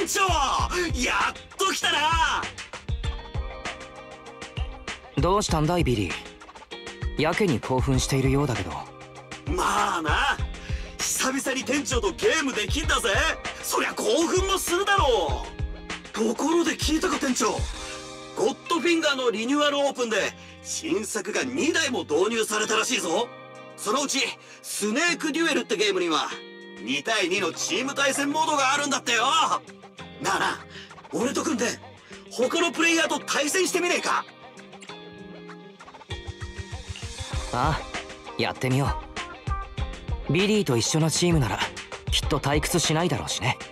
長、やっと来たな。 どうしたんだいビリー。やけに興奮しているようだけど。 まあな、久々に店長とゲームできんだぜ。そりゃ興奮もするだろう。ところで聞いたか店長、ゴッドフィンガーのリニューアルオープンで新作が2台も導入されたらしいぞ。そのうちスネークデュエルってゲームには2対2のチーム対戦モードがあるんだってよ。なあなあ、俺と組んで他のプレイヤーと対戦してみねえか。 ああ、やってみよう。ビリーと一緒のチームならきっと退屈しないだろうしね。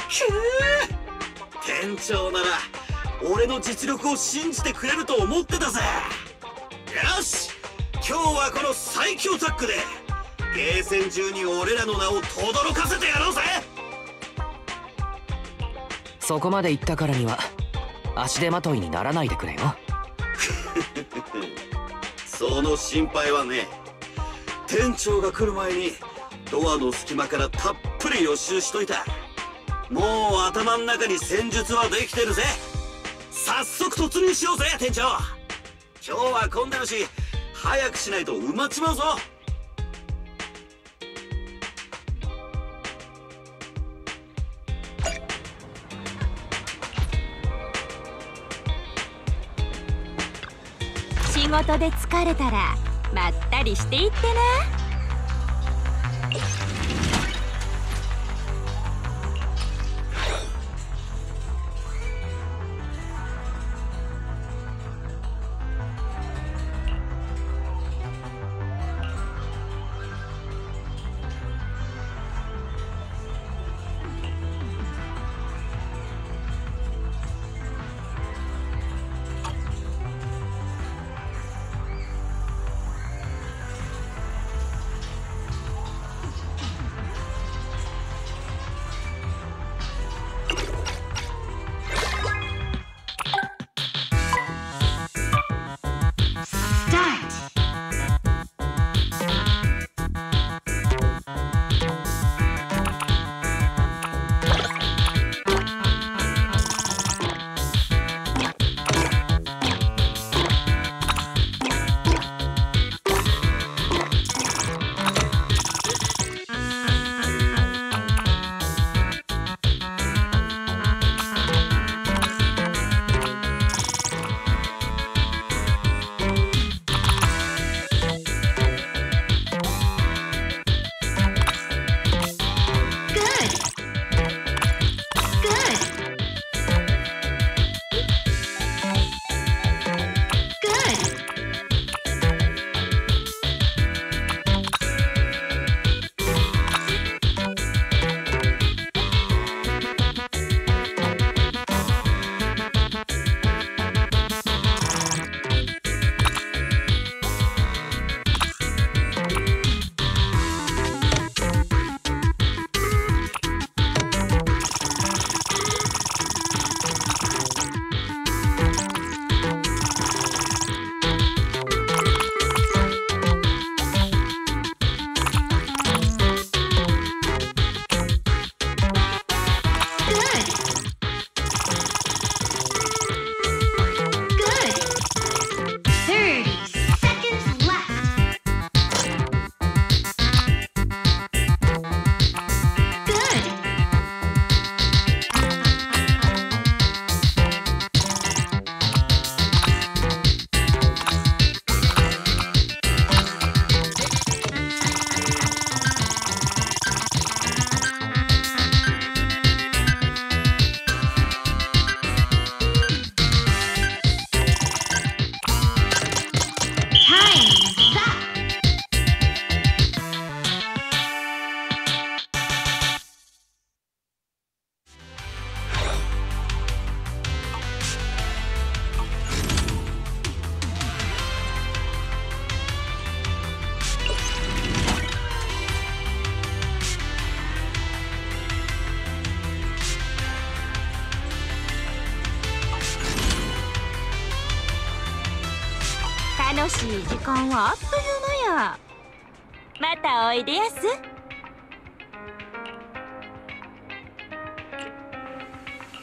店長なら俺の実力を信じてくれると思ってたぜ。よし、今日はこの最強タッグでゲーセン中に俺らの名を轟かせてやろうぜ。 そこまで言ったからには足手まといにならないでくれよ。 その心配はね。店長が来る前にドアの隙間からたっぷり予習しといた。もう頭の中に戦術はできてるぜ。早速突入しようぜ店長。今日は混んでるし早くしないと埋まっちまうぞ。 仕事で疲れたらまったりしていってな。楽しい時間はあっという間や。またおいでやす。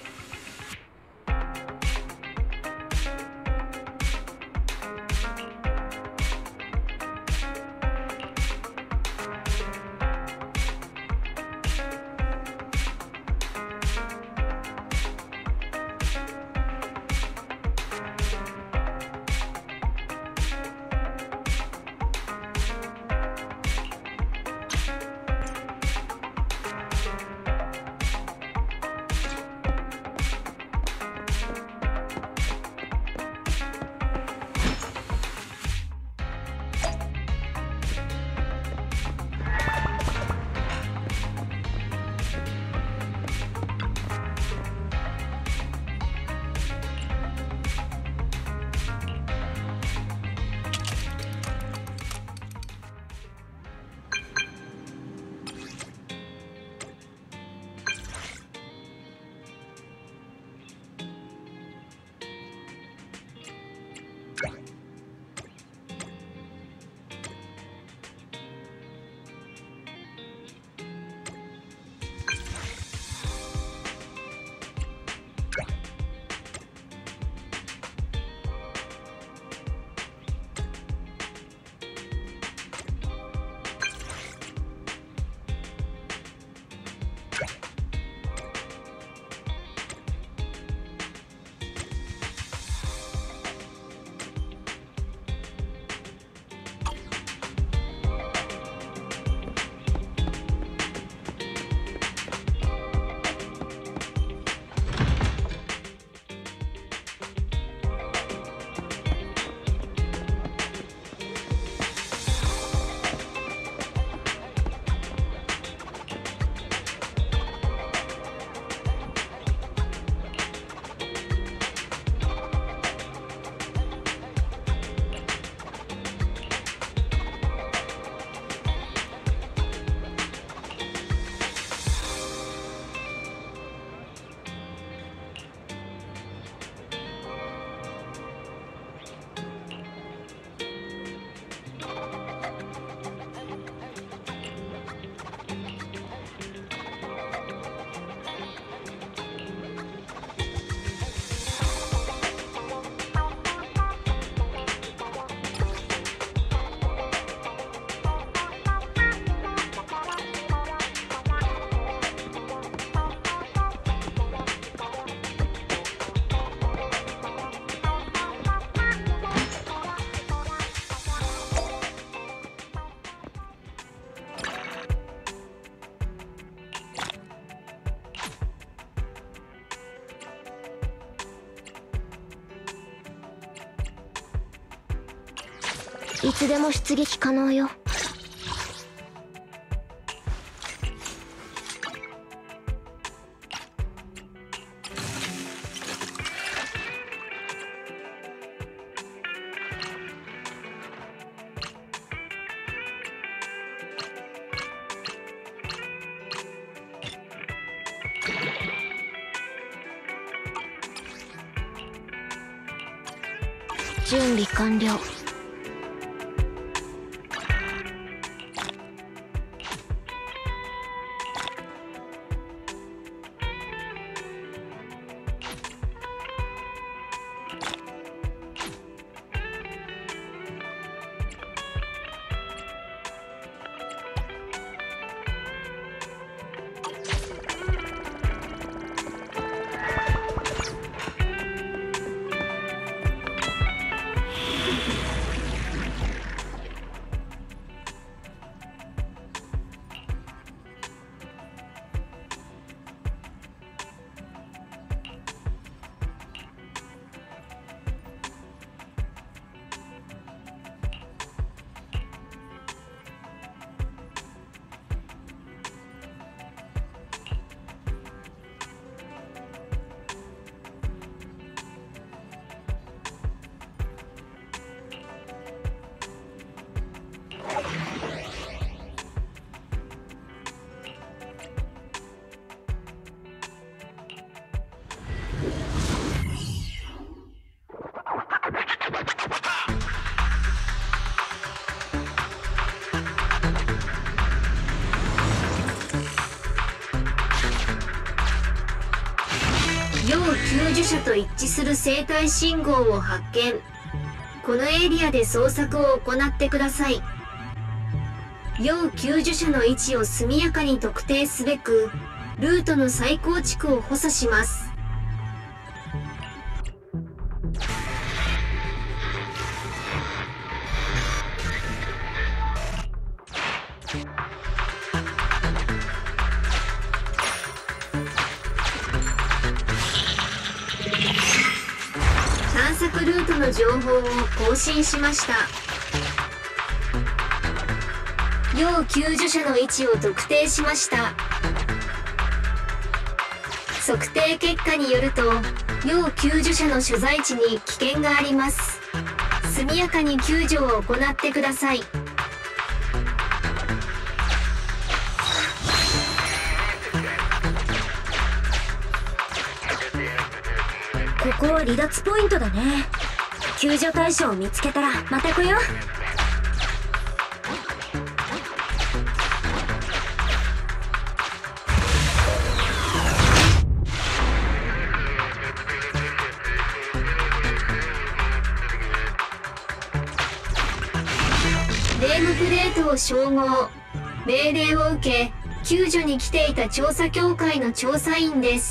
いつでも出撃可能よ。準備完了。 要救助者と一致する生体信号を発見。このエリアで捜索を行ってください。要救助者の位置を速やかに特定すべく、ルートの再構築を補佐します。探索ルートの情報を更新しました。要救助者の位置を特定しました。測定結果によると、要救助者の所在地に危険があります。速やかに救助を行ってください。 ここは離脱ポイントだね。救助対象を見つけたらまた来よう。 ネームプレートを照合。命令を受け、救助に来ていた調査協会の調査員です。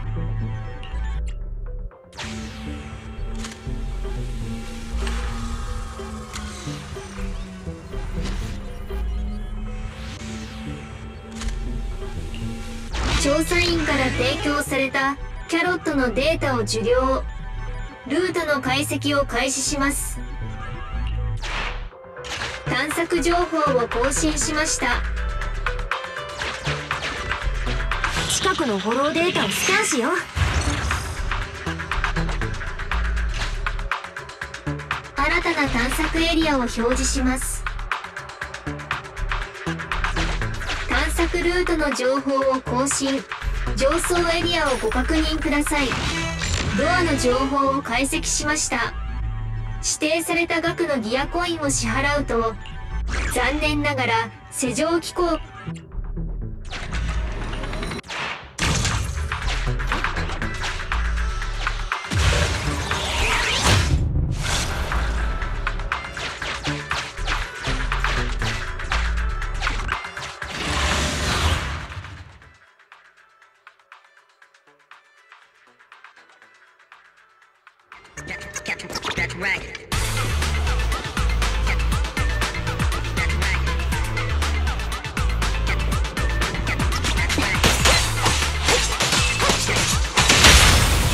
調査員から提供されたキャロットのデータを受領。ルートの解析を開始します。探索情報を更新しました。 近くのフォローデータをスキャンしよう。 新たな探索エリアを表示します。探索ルートの情報を更新。上層エリアをご確認ください。ドアの情報を解析しました。指定された額のギアコインを支払うと、残念ながら施錠機構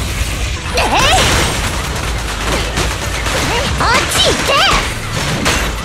あっち行って。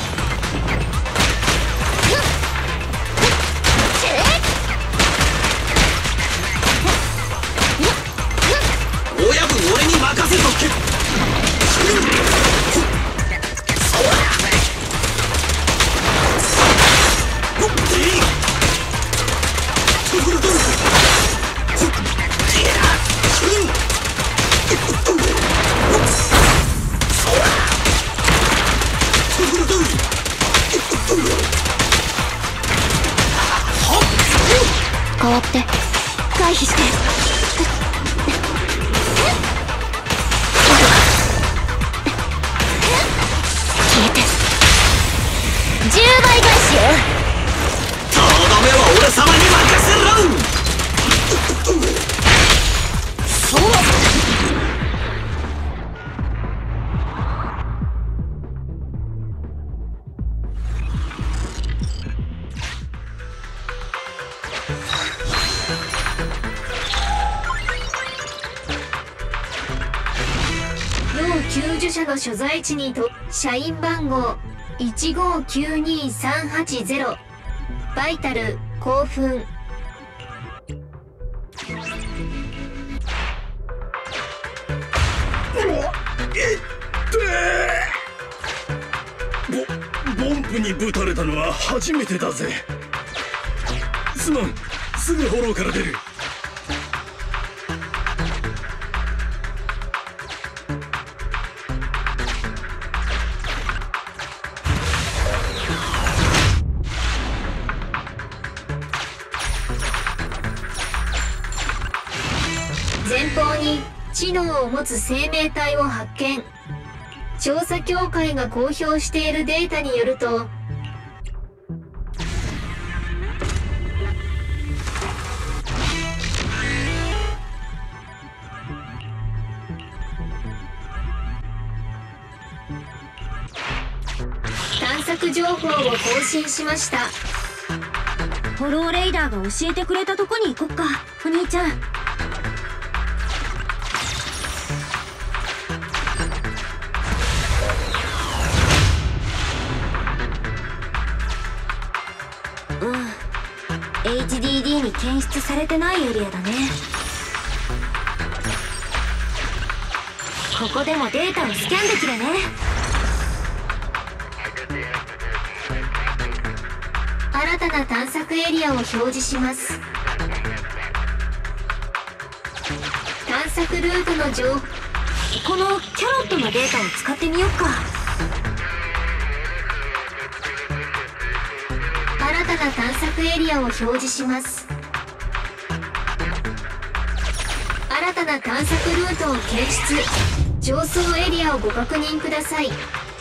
避して。消えて10倍返しよ。 とどめは俺様に任せろ。 要救助者の所在地にと社員番号1592380バイタル興奮。 ボンプにぶたれたのは初めてだぜ。すまん、すぐフォローから出る。 前方に知能を持つ生命体を発見。調査協会が公表しているデータによると、探索情報を更新しました。 フォローレイダーが教えてくれたとこに行こっか、お兄ちゃん。HDD に検出されてないエリアだね。ここでもデータをスキャンできるね。 新たな探索エリアを表示します。探索ルートの情報。 このキャロットのデータを使ってみよっか。 新たな探索エリアを表示します。新たな探索ルートを検出。上層エリアをご確認ください。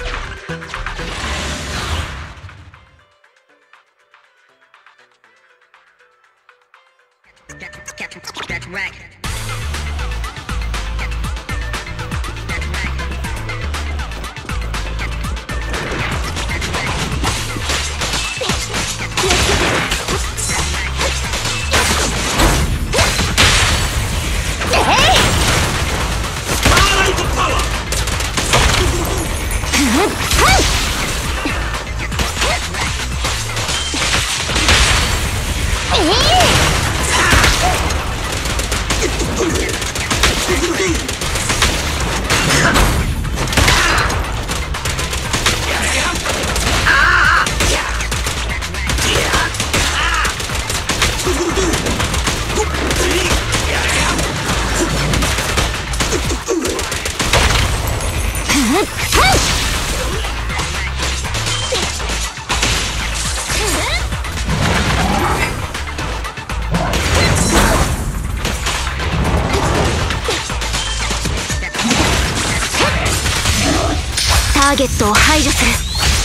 ターゲットを排除する。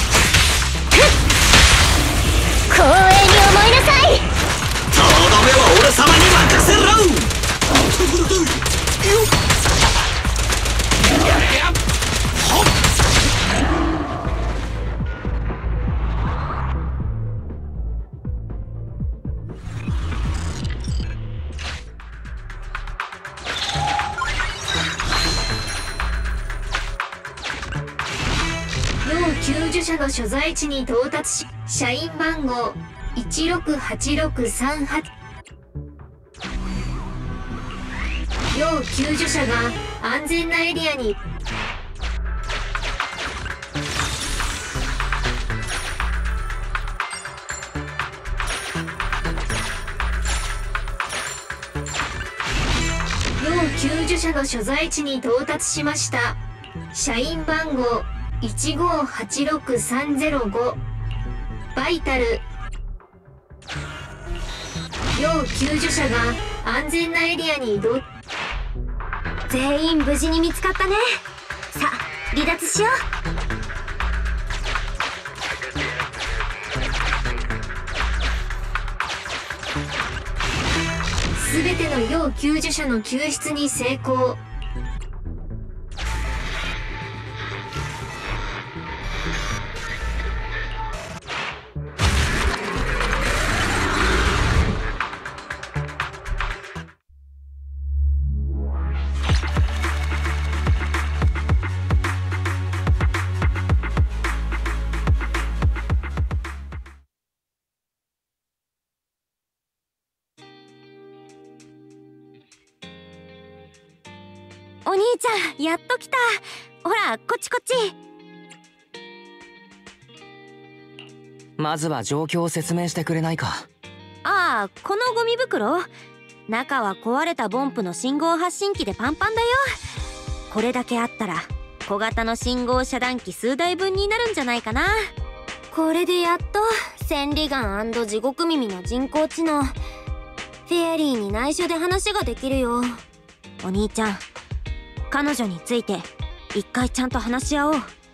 光栄に思いなさい。 とどめは俺様に任せろ。 要救助者の所在地に到達し、社員番号168638。要救助者が安全なエリアに。要救助者の所在地に到達しました。社員番号1586305バイタル。要救助者が安全なエリアに移動。 全員無事に見つかったね。さあ離脱しよう。 すべての要救助者の救出に成功。 お兄ちゃん、やっと来た。ほら、こっちこっち。 まずは状況を説明してくれないか。 ああ、このゴミ袋、中は壊れたボンプの信号発信機でパンパンだよ。これだけあったら小型の信号遮断機数台分になるんじゃないかな。これでやっと千里眼&地獄耳の人工知能フェアリーに内緒で話ができるよ。お兄ちゃん、彼女について一回ちゃんと話し合おう。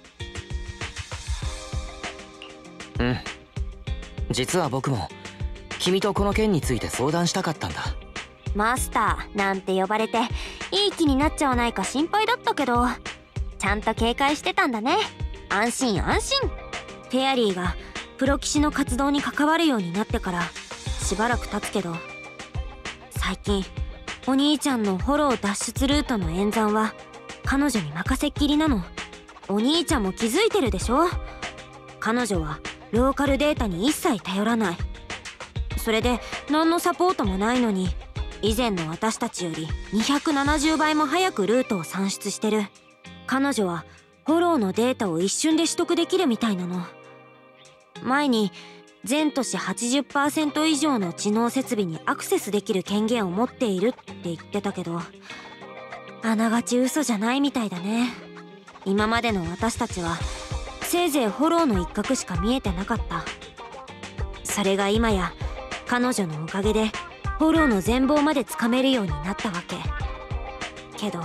うん、実は僕も君とこの件について相談したかったんだ。 マスターなんて呼ばれていい気になっちゃわないか心配だったけど、ちゃんと警戒してたんだね。安心安心。フェアリーがプロ棋士の活動に関わるようになってからしばらく経つけど、最近お兄ちゃんのフォロー脱出ルートの演算は彼女に任せっきりなの。お兄ちゃんも気づいてるでしょ。彼女はローカルデータに一切頼らない。それで何のサポートもないのに、以前の私たちより270倍も早くルートを算出してる。彼女はフォローのデータを一瞬で取得できるみたいなの。前に全都市 80% 以上の知能設備にアクセスできる権限を持っているって言ってたけど、あながち嘘じゃないみたいだね。今までの私たちはせいぜいフォローの一角しか見えてなかった。それが今や彼女のおかげでフォローの全貌までつかめるようになったわけ。けど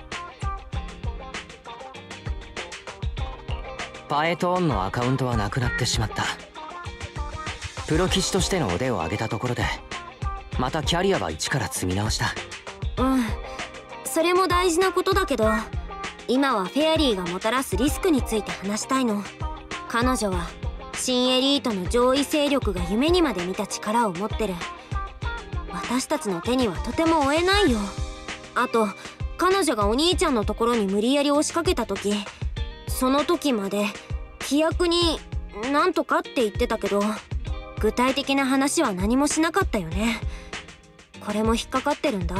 パエトーンのアカウントはなくなってしまった。プロ棋士としての腕を上げたところでまたキャリアは一から積み直した。 うん、それも大事なことだけど、今はフェアリーがもたらすリスクについて話したいの。彼女は新エリートの上位勢力が夢にまで見た力を持ってる。私たちの手にはとても負えないよ。あと彼女がお兄ちゃんのところに無理やり押しかけた時、その時まで規約になんとかって言ってたけど、具体的な話は何もしなかったよね。これも引っかかってるんだ。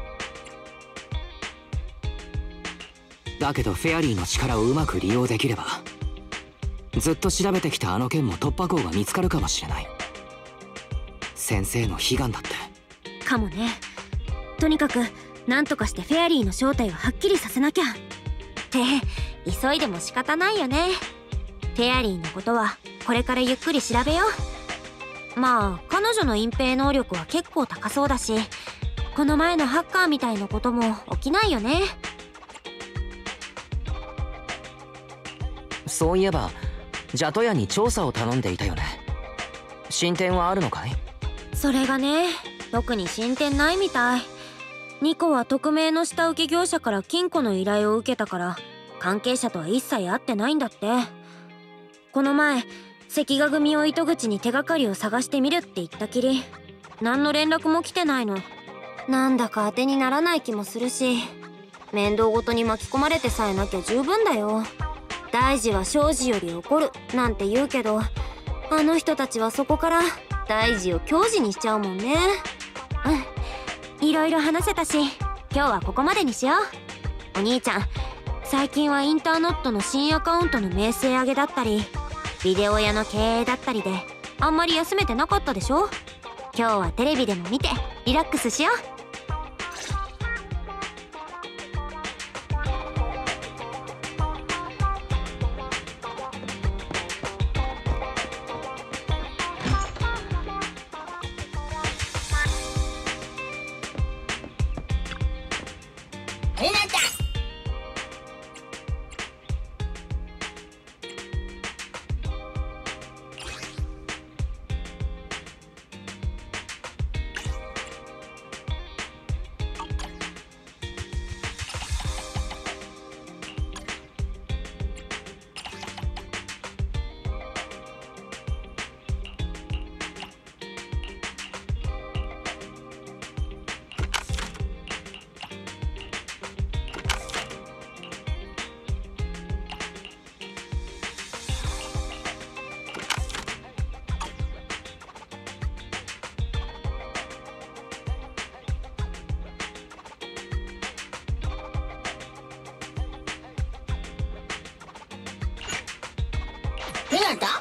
だけどフェアリーの力をうまく利用できれば、ずっと調べてきたあの件も突破口が見つかるかもしれない。先生の悲願だって。 かもね。とにかく何とかしてフェアリーの正体をはっきりさせなきゃって急いでも仕方ないよね。フェアリーのことはこれからゆっくり調べよう。まあ彼女の隠蔽能力は結構高そうだし、この前のハッカーみたいなことも起きないよね。 そういえばジャトヤに調査を頼んでいたよね。進展はあるのかい？ それがね、特に進展ないみたい。ニコは匿名の下請け業者から金庫の依頼を受けたから関係者とは一切会ってないんだって。この前関ヶ組を糸口に手がかりを探してみるって言ったきり何の連絡も来てないの。なんだか当てにならない気もするし、面倒ごとに巻き込まれてさえなきゃ十分だよ。大事は小事より起こるなんて言うけど、あの人たちはそこから大事を矜持にしちゃうもんね。うん、いろいろ話せたし今日はここまでにしよう。お兄ちゃん、最近はインターネットの新アカウントの名声上げだったりビデオ屋の経営だったりであんまり休めてなかったでしょ。今日はテレビでも見てリラックスしよう。 ペナント？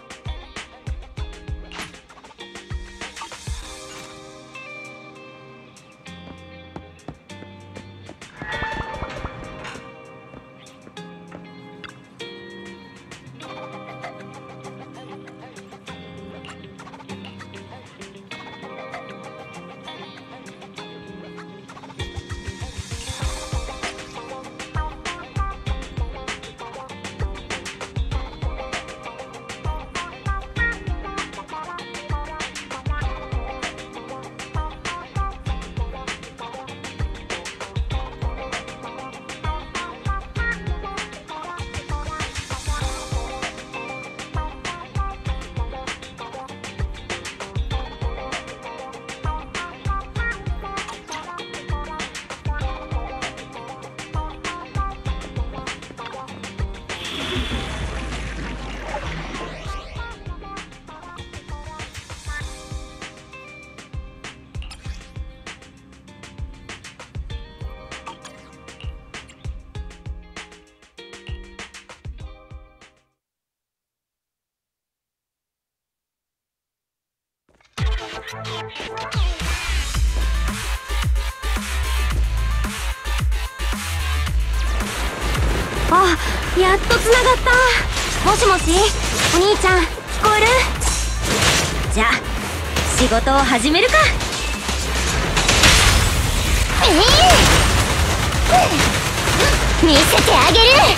あ、やっとつながった。もしもし、お兄ちゃん聞こえる？じゃあ仕事を始めるか。見せてあげる。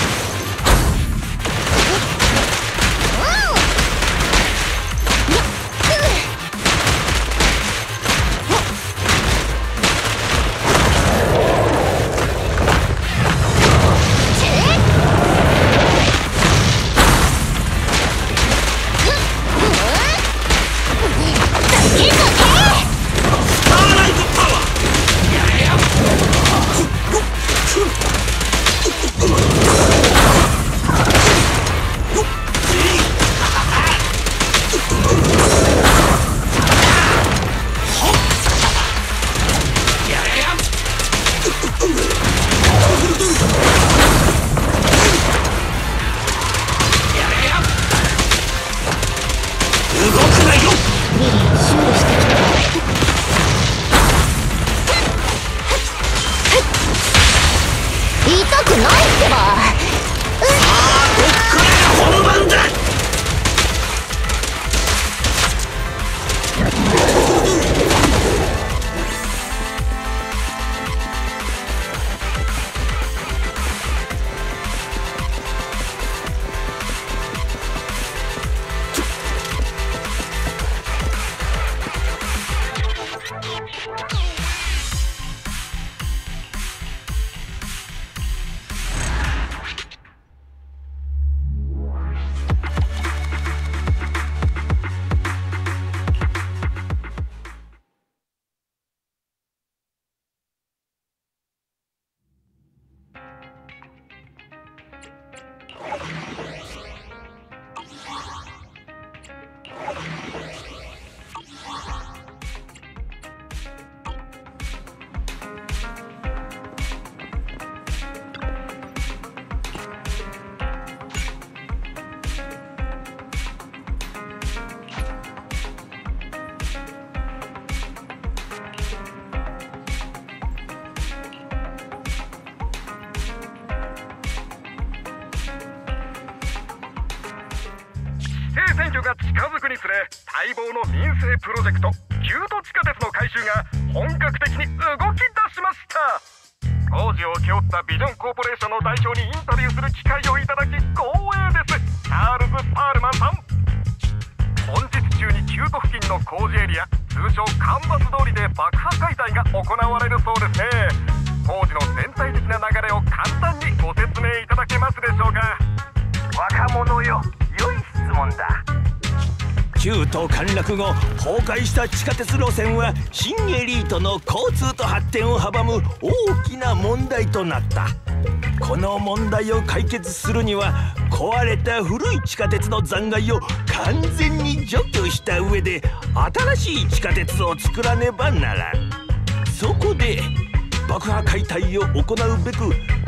選挙が近づくにつれ、待望の民生プロジェクトキュート地下鉄の改修が本格的に動き出しました。工事を請け負ったビジョンコーポレーションの代表にインタビューする機会をいただき光栄です。チャールズ・パールマンさん、本日中にキュート付近の工事エリア、通称干ばつ通りで爆破解体が行われるそうですね。工事の全体的な流れを簡単にご説明いただけますでしょうか。 若者よ、良い質問だ。 旧都陥落後崩壊した地下鉄路線は新エリートの交通と発展を阻む大きな問題となった。この問題を解決するには壊れた古い地下鉄の残骸を完全に除去した上で新しい地下鉄を作らねばならん。そこで爆破解体を行うべく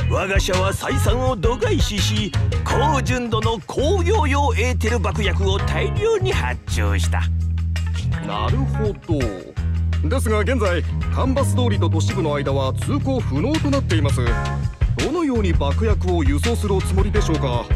我が社は採算を度外視し、高純度の工業用エーテル爆薬を大量に発注した。 なるほど。ですが現在カンバス通りと都市部の間は通行不能となっています。どのように爆薬を輸送するおつもりでしょうか。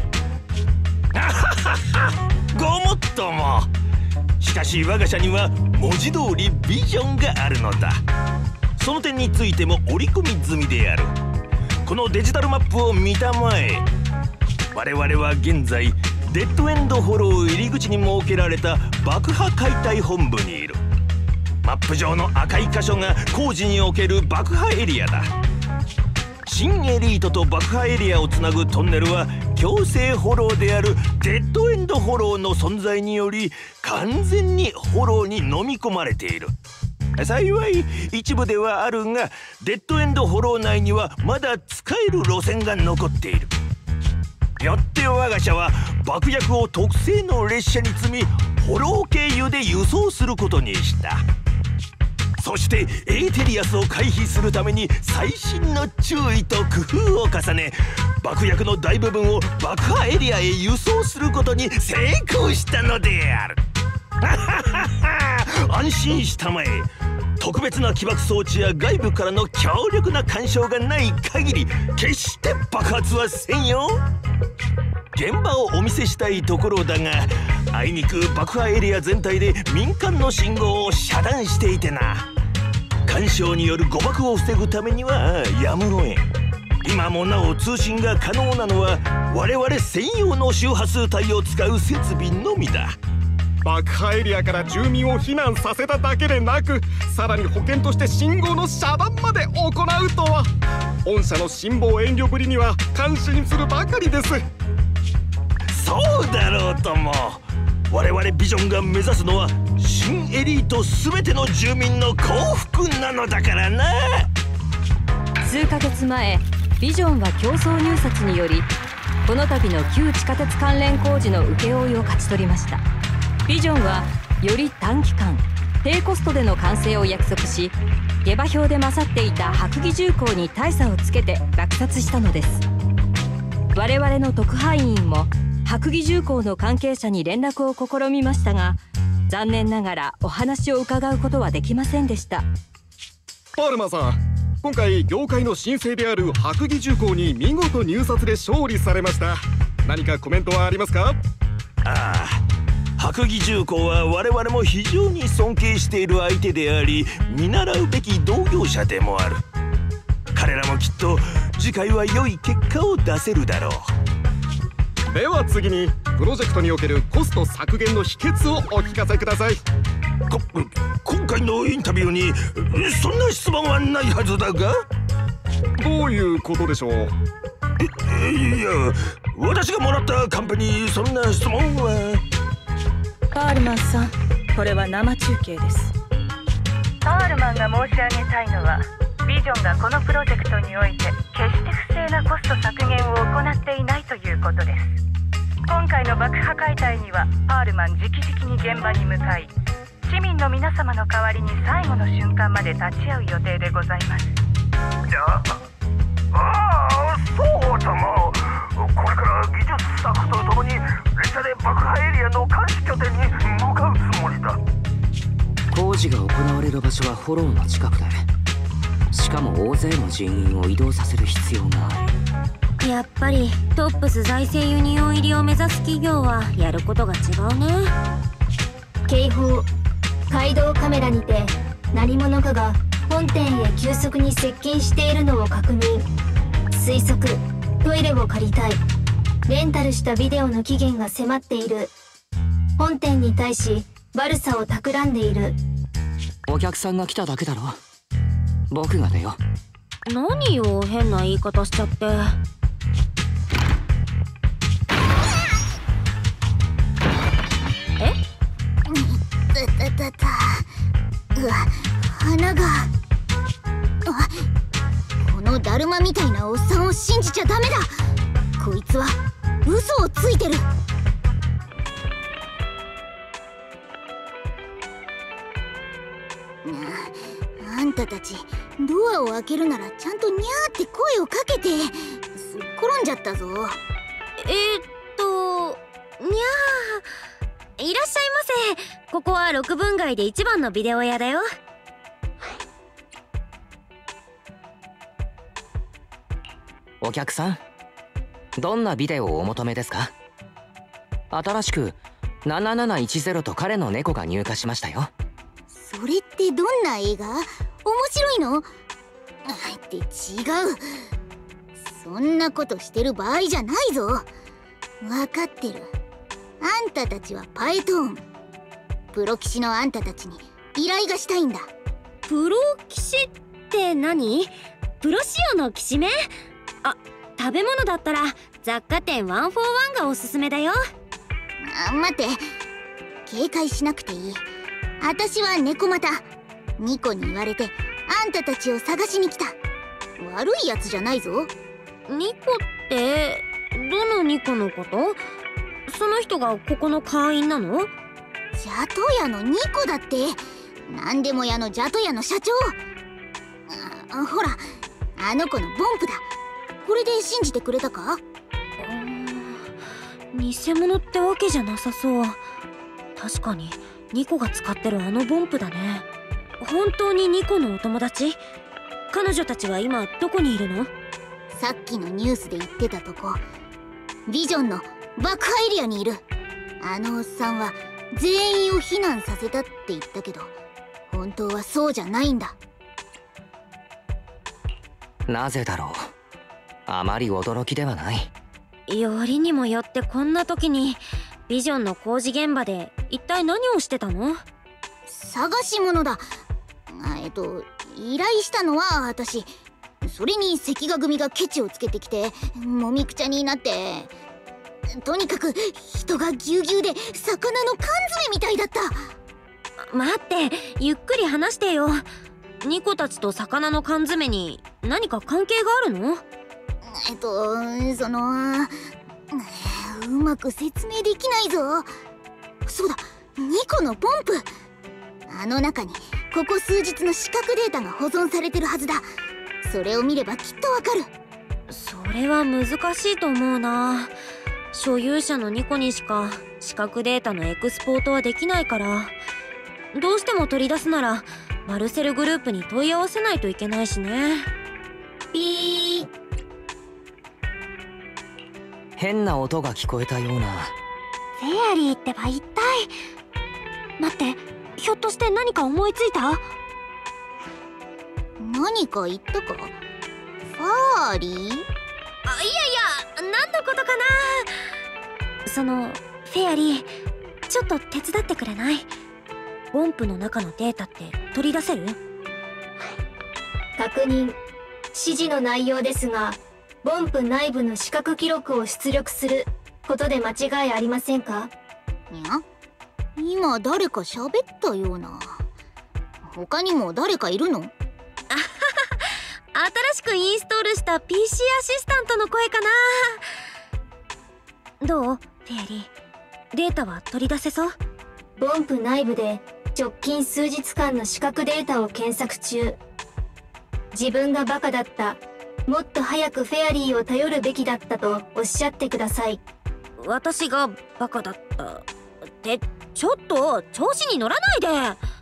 ごもっとも。しかし我が社には文字通りビジョンがあるのだ。その点についても織り込み済みである。このデジタルマップを見たまえ。我々は現在デッドエンドホロー入り口に設けられた爆破解体本部にいる。マップ上の赤い箇所が工事における爆破エリアだ。新エリートと爆破エリアをつなぐトンネルは強制ホローであるデッドエンドホローの存在により完全にホローに飲み込まれている。幸い一部ではあるが、デッドエンドホロー内にはまだ使える路線が残っている。よって我が社は爆薬を特製の列車に積み、ホロー経由で輸送することにした。そしてエーテリアスを回避するために細心の注意と工夫を重ね、爆薬の大部分を爆破エリアへ輸送することに成功したのである。安心したまえ。特別な起爆装置や外部からの強力な干渉がない限り決して爆発はせんよ。現場をお見せしたいところだが、あいにく爆破エリア全体で民間の信号を遮断していてな。干渉による誤爆を防ぐためにはやむをえん。今もなお通信が可能なのは我々専用の周波数帯を使う設備のみだ。 爆破エリアから住民を避難させただけでなく、さらに保険として信号の遮断まで行うとは、御社の辛抱遠慮ぶりには感心するばかりです。 そうだろうとも。我々ビジョンが目指すのは新エリート全ての住民の幸福なのだからな。 数ヶ月前、ビジョンは競争入札によりこの度の旧地下鉄関連工事の請負を勝ち取りました。ビジョンはより短期間低コストでの完成を約束し、下馬評で勝っていた白蟻重工に大差をつけて落札したのです。我々の特派員も白蟻重工の関係者に連絡を試みましたが、残念ながらお話を伺うことはできませんでした。 パールマンさん、今回業界の新星である白蟻重工に見事入札で勝利されました。何かコメントはありますか？ ああ、白蟻重工は我々も非常に尊敬している相手であり、見習うべき同業者でもある。彼らもきっと次回は良い結果を出せるだろう。 では次にプロジェクトにおけるコスト削減の秘訣をお聞かせください。 今回のインタビューにそんな質問はないはずだが。 どういうことでしょう？ いや、私がもらったカンペにそんな質問は。 パールマンさん、これは生中継です。 パールマンが申し上げたいのは、ビジョンがこのプロジェクトにおいて決して不正なコスト削減を行っていないということです。今回の爆破解体にはパールマン直々に現場に向かい、市民の皆様の代わりに最後の瞬間まで立ち会う予定でございます。 そうとも。これから技術スタッフとともに列車で爆破エリアの監視拠点に向かうつもりだ。 工事が行われる場所はホローの近くで、しかも大勢の人員を移動させる必要がある。やっぱりトップス財政ユニオン入りを目指す企業はやることが違うね。 警報。街道カメラにて何者かが本店へ急速に接近しているのを確認。推測、トイレを借りたい。レンタルしたビデオの期限が迫っている。本店に対し悪さを企んでいる。 お客さんが来ただけだろ。僕が出よ。 何よ、変な言い方しちゃって。え？ 鼻が。このだるまみたいなおっさんを信じちゃダメだ。こいつは嘘をついてる。あんたたちドアを開けるならちゃんとニャーって声をかけて。 転んじゃったぞ。 にゃー、いらっしゃいませ。ここは6分街で一番のビデオ屋だよ。 お客さん、どんなビデオをお求めですか？新しく7710と彼の猫が入荷しましたよ。 それってどんな映画？面白いの？って違う。そんなことしてる場合じゃないぞ。分かってる。あんたたちはパエトーン。プロ棋士のあんたたちに依頼がしたいんだ。 プロ棋士って何？プロ仕様のきしめん？あ、食べ物だったら雑貨店141がおすすめだよ。 待って、警戒しなくていい。私は猫又。ニコに言われてあんたたちを探しに来た。悪いやつじゃないぞ。 ニコってどのニコのこと？その人がここの会員なの？ ジャト屋のニコだって。何でも屋のジャト屋の社長。ほら、あの子のボンプだ。これで信じてくれたか？ 偽物ってわけじゃなさそう。確かにニコが使ってるあのボンプだね。本当にニコのお友達？彼女たちは今どこにいるの？ さっきのニュースで言ってたとこ、ビジョンの爆破エリアにいる。あのおっさんは全員を避難させたって言ったけど、本当はそうじゃないんだ。 なぜだろう。あまり驚きではない。 よりにもよってこんな時にビジョンの工事現場で一体何をしてたの？ 探し物だ。依頼したのは私。それに関ヶ組がケチをつけてきてもみくちゃになって、とにかく人がぎゅうぎゅうで魚の缶詰みたいだった。 待って、ゆっくり話してよ。ニコたちと魚の缶詰に何か関係があるの？ うまく説明できないぞ。そうだ、ニコのポンプ。あの中にここ数日の視覚データが保存されてるはずだ。それを見ればきっとわかる。 それは難しいと思うな。所有者のニコにしか視覚データのエクスポートはできないから、どうしても取り出すならマルセルグループに問い合わせないといけないしね。 ピー。 変な音が聞こえたような。 フェアリーってば一体。待って、ひょっとして何か思いついた？ 何か言ったか？ファーリー？ いやいや、何のことかな。そのフェアリー、ちょっと手伝ってくれない？ボンプの中のデータって取り出せる？ 確認。指示の内容ですが、ボンプ内部の視覚記録を出力することで間違いありませんか？ にゃ？今誰か喋ったような。他にも誰かいるの？ 新しくインストールした PC アシスタントの声かな。どう？フェアリー、データは取り出せそう？ ボンプ内部で直近数日間の視覚データを検索中。自分がバカだった、もっと早くフェアリーを頼るべきだったとおっしゃってください。 私がバカだったってちょっと調子に乗らないで。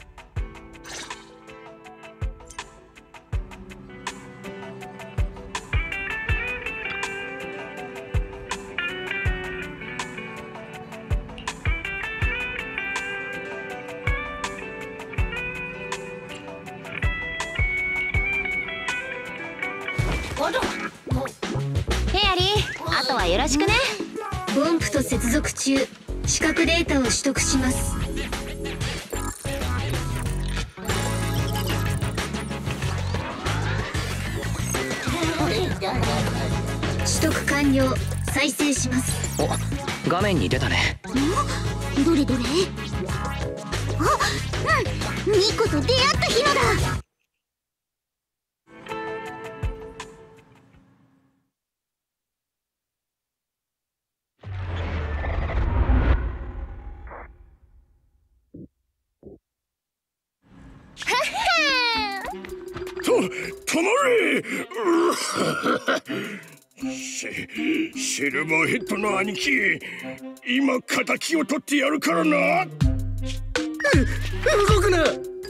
フェアリー、あとはよろしくね。 ボンプと接続中。視覚データを取得します。取得完了。再生します。 お、画面に出たね。 どれどれ？ニコと出会った日のだ。 止まれ！ シルバーヘッドの兄貴、今敵を取ってやるからな。 動くな。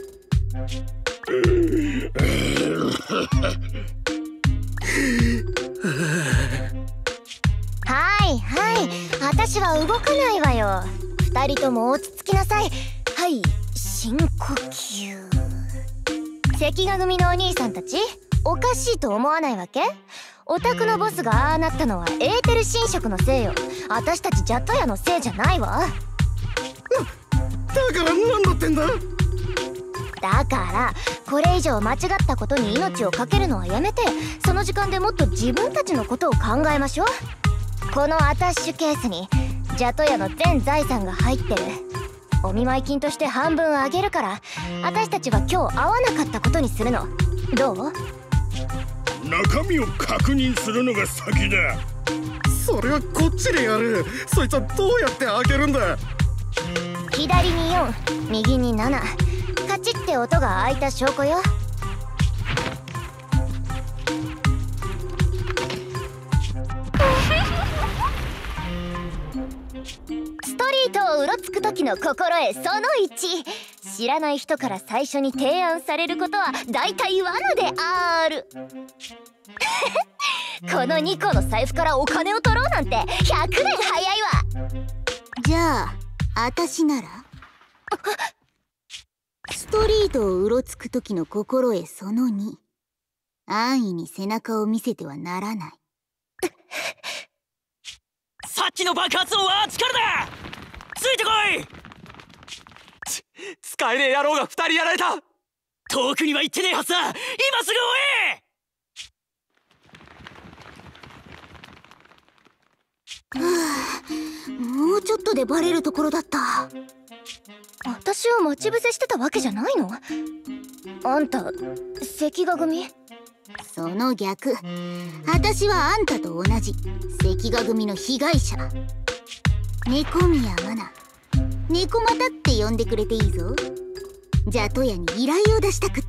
はいはい、私は動かないわよ。二人とも落ち着きなさい。はい、深呼吸。関ヶ組のお兄さんたち、おかしいと思わないわけ？オタクのボスがああなったのはエーテル侵食のせいよ。私たちジャット屋のせいじゃないわ。 だから何だってんだ。 だからこれ以上間違ったことに命を懸けるのはやめて、その時間でもっと自分たちのことを考えましょう。このアタッシュケースにジャトヤの全財産が入ってる。お見舞い金として半分あげるから、私たちは今日会わなかったことにするの。どう？ 中身を確認するのが先だ。 それはこっちでやる。そいつはどうやって開けるんだ。 左に4、右に7、カチッって音が開いた証拠よ。ストリートをうろつく時の心得その1、知らない人から最初に提案されることは大体罠である。この2個の財布からお金を取ろうなんて100年早いわ。じゃあ私ならストリートをうろつく時の心得その2、安易に背中を見せてはならない。 さっきの爆発音は力だ。ついてこい。使えねえ野郎が2人やられた。遠くには行ってねえはずだ。今すぐ追え。もうちょっとでバレるところだった。私を待ち伏せしてたわけじゃないの？あんた関ヶ組？その逆、私はあんたと同じ関ヶ組の被害者。猫宮マナ、猫又って呼んでくれていいぞ。ジャトヤに依頼を出したくって。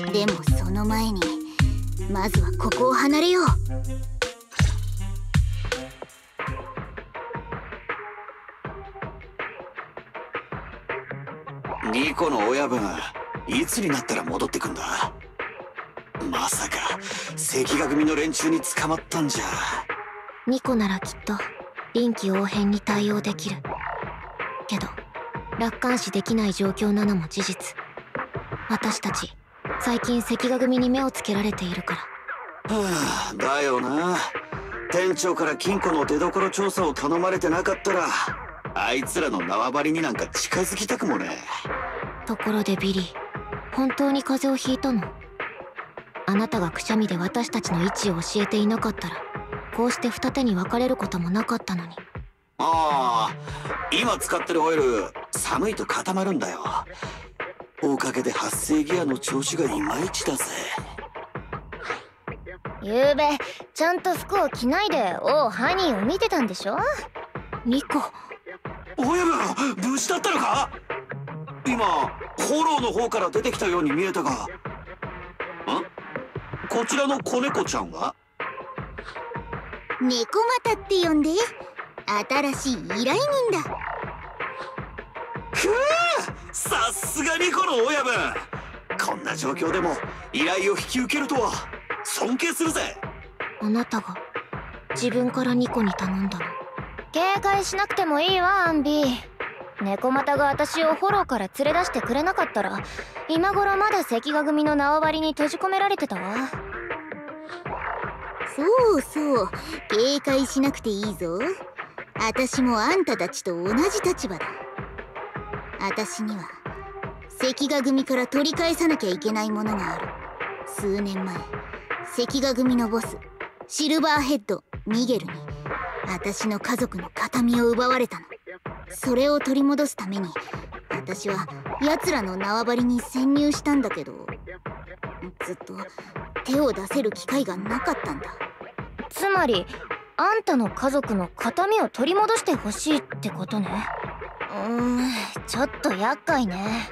でもその前にまずはここを離れよう。 ニコの親分、いつになったら戻ってくんだ。まさか関ヶ組の連中に捕まったんじゃ。 ニコならきっと臨機応変に対応できるけど、楽観視できない状況なのも事実。私たち最近関ヶ組に目をつけられているから。 はあ、だよな。店長から金庫の出所調査を頼まれてなかったら、あいつらの縄張りになんか近づきたくもねえ。 ところでビリー、本当に風邪をひいたの？あなたがくしゃみで私たちの位置を教えていなかったら、こうして二手に分かれることもなかったのに。 ああ、今使ってるオイル寒いと固まるんだよ。おかげで発生ギアの調子がいまいちだぜ。 ゆうべちゃんと服を着ないで王ハニーを見てたんでしょ？ ニコ。 親分、無事だったのか？今ホローの方から出てきたように見えたが。こちらの子猫ちゃんは？ 猫又って呼んで、新しい依頼人だ。 くぅ、さすがニコの親分。こんな状況でも依頼を引き受けるとは尊敬するぜ。 あなたが自分からニコに頼んだの？ 警戒しなくてもいいわ、アンビー。猫又が私をフォローから連れ出してくれなかったら、今頃まだ関ヶ組の縄張りに閉じ込められてたわ。そうそう、警戒しなくていいぞ。私もあんたたちと同じ立場だ。私には関ヶ組から取り返さなきゃいけないものがある。数年前、関ヶ組のボスシルバーヘッドミゲルに私の家族の形見を奪われたの。それを取り戻すために私は奴らの縄張りに潜入したんだけど、ずっと手を出せる機会がなかったんだ。つまりあんたの家族の形見を取り戻してほしいってことね。ちょっと厄介ね。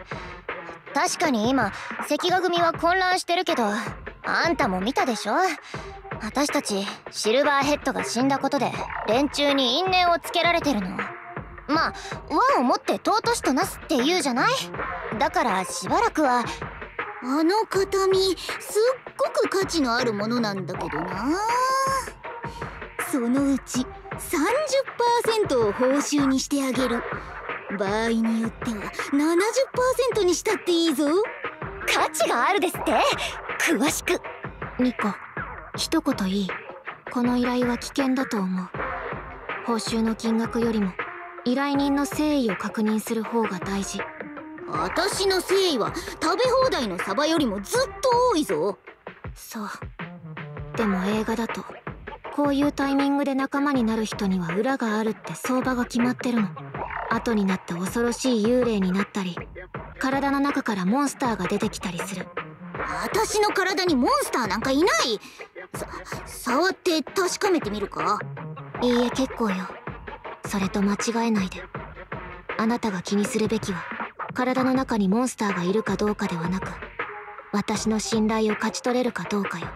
確かに今関ヶ組は混乱してるけど、あんたも見たでしょ。 私たちシルバーヘッドが死んだことで連中に因縁をつけられてるの。まあ和をもって尊しとなすって言うじゃない。だからしばらくは。あの形見すっごく価値のあるものなんだけどな。そのうち 30% を報酬にしてあげる。場合によっては 70% にしたっていいぞ。価値があるですって。詳しく。 ニコ、一言いい？この依頼は危険だと思う。報酬の金額よりも依頼人の誠意を確認する方が大事。 私の誠意は食べ放題のサバよりもずっと多いぞ。 そう。でも映画だとこういうタイミングで仲間になる人には裏があるって相場が決まってるの。後になって恐ろしい幽霊になったり、体の中からモンスターが出てきたりする。 私の体にモンスターなんかいない。触って確かめてみるか？ いいえ、結構よ。それと間違えないで。あなたが気にするべきは体の中にモンスターがいるかどうかではなく、私の信頼を勝ち取れるかどうかよ。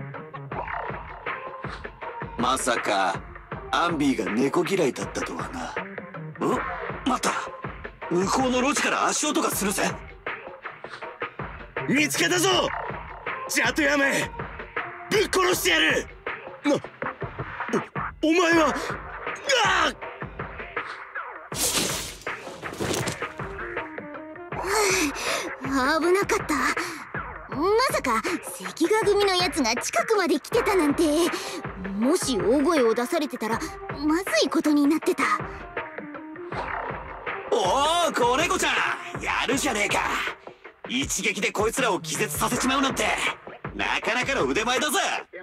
まさかアンビーが猫嫌いだったとはな。待った、向こうの路地から足音がするぜ。見つけたぞジャトヤメ、ぶっ殺してやる。お前は危なかった。まさか関ヶ組のやつが近くまで来てたなんて。もし大声を出されてたらまずいことになってた。 おお、子猫ちゃんやるじゃねえか。一撃でこいつらを気絶させちまうなんてなかなかの腕前だぜ。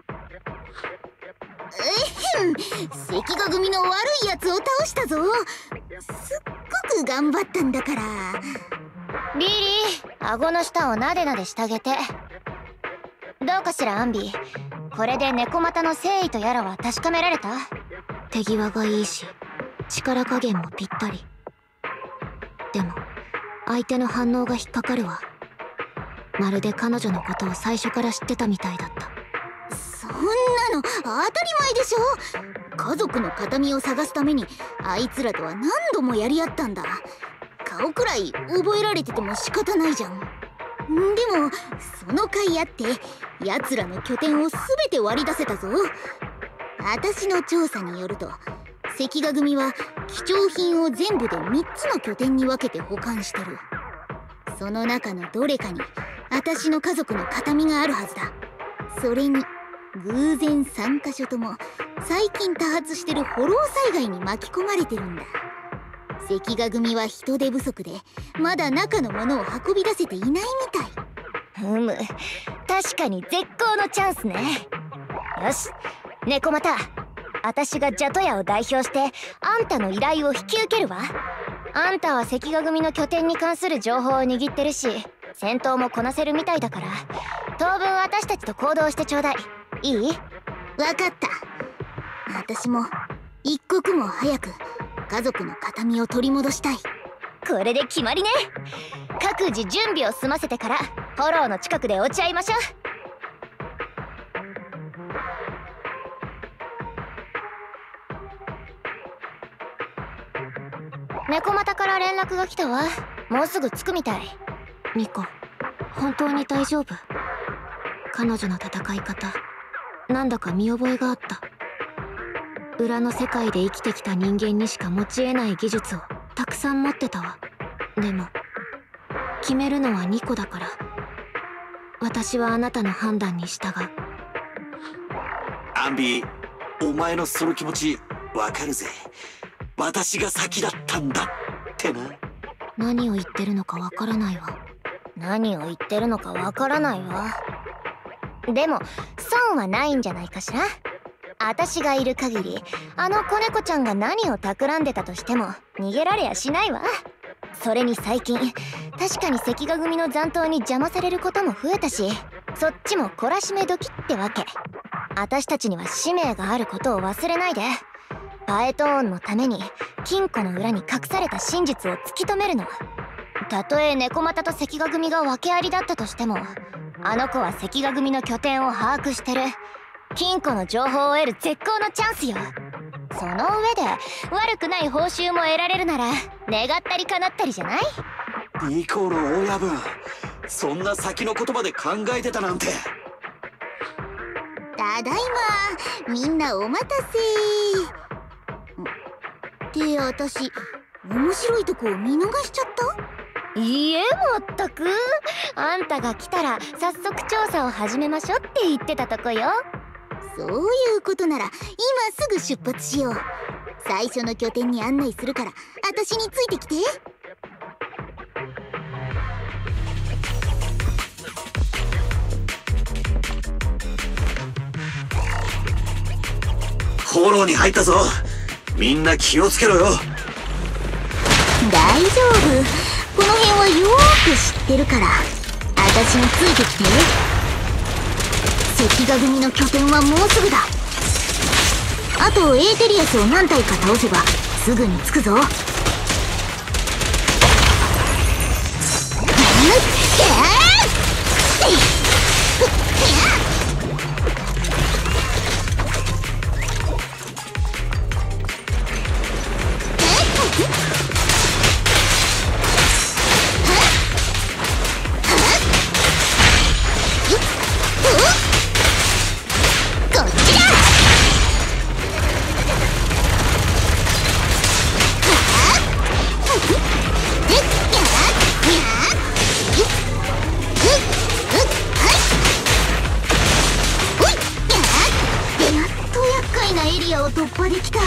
関ヶ組の悪いやつを倒したぞ。すっごく頑張ったんだから。リリー、顎の下をなでなでしてあげて。どうかしらアンビー、これで猫股の誠意とやらは確かめられた？ 手際がいいし力加減もぴったり。でも相手の反応が引っかかるわ。まるで彼女のことを最初から知ってたみたいだった。 そんなの当たり前でしょ。家族の形見を探すためにあいつらとは何度もやり合ったんだ。顔くらい覚えられてても仕方ないじゃん。でもその甲斐あって奴らの拠点を全て割り出せたぞ。私の調査によると関ヶ組は貴重品を全部で3つの拠点に分けて保管してる。その中のどれかに私の家族の形見があるはずだ。それに偶然3カ所とも最近多発してるフォロー災害に巻き込まれてるんだ。関ヶ組は人手不足でまだ中のものを運び出せていないみたい。確かに絶好のチャンスね。よし、猫股、私がジャトヤを代表してあんたの依頼を引き受けるわ。あんたは関ヶ組の拠点に関する情報を握ってるし戦闘もこなせるみたいだから、当分私たちと行動してちょうだい。いい？わかった。私も一刻も早く家族の形見を取り戻したい。これで決まりね。各自準備を済ませてからフォローの近くで落ち合いましょう。猫股から連絡が来たわ。もうすぐ着くみたい。 ニコ、本当に大丈夫？彼女の戦い方なんだか見覚えがあった。裏の世界で生きてきた人間にしか持ち得ない技術をたくさん持ってたわ。でも決めるのはニコだから、私はあなたの判断に従う。 アンビー、お前のその気持ちわかるぜ。私が先だったんだってな。 何を言ってるのかわからないわ。 何を言ってるのかわからないわ。でも損はないんじゃないかしら。私がいる限りあの子猫ちゃんが何を企んでたとしても逃げられやしないわ。それに最近確かに関ヶ組の残党に邪魔されることも増えたし、そっちも懲らしめ時ってわけ。私たちには使命があることを忘れないで。パエトーンのために金庫の裏に隠された真実を突き止めるの。たとえ猫股と関ヶ組が訳ありだったとしても、あの子は関ヶ組の拠点を把握してる。 金庫の情報を得る絶好のチャンスよ。その上で悪くない報酬も得られるなら願ったり叶ったりじゃない？ ニコの親分、そんな先の言葉で考えてたなんて。 ただいま、みんなお待たせ。って私、面白いとこを見逃しちゃった？ いいえ、まったく。あんたが来たら早速調査を始めましょうって言ってたとこよ。 そういうことなら今すぐ出発しよう。最初の拠点に案内するから私についてきて。 フォローに入ったぞ。みんな気をつけろよ。 大丈夫、この辺はよーく知ってるから私についてきて。関ヶ組の拠点はもうすぐだ。あとエーテリアスを何体か倒せばすぐに着くぞ。突破できた。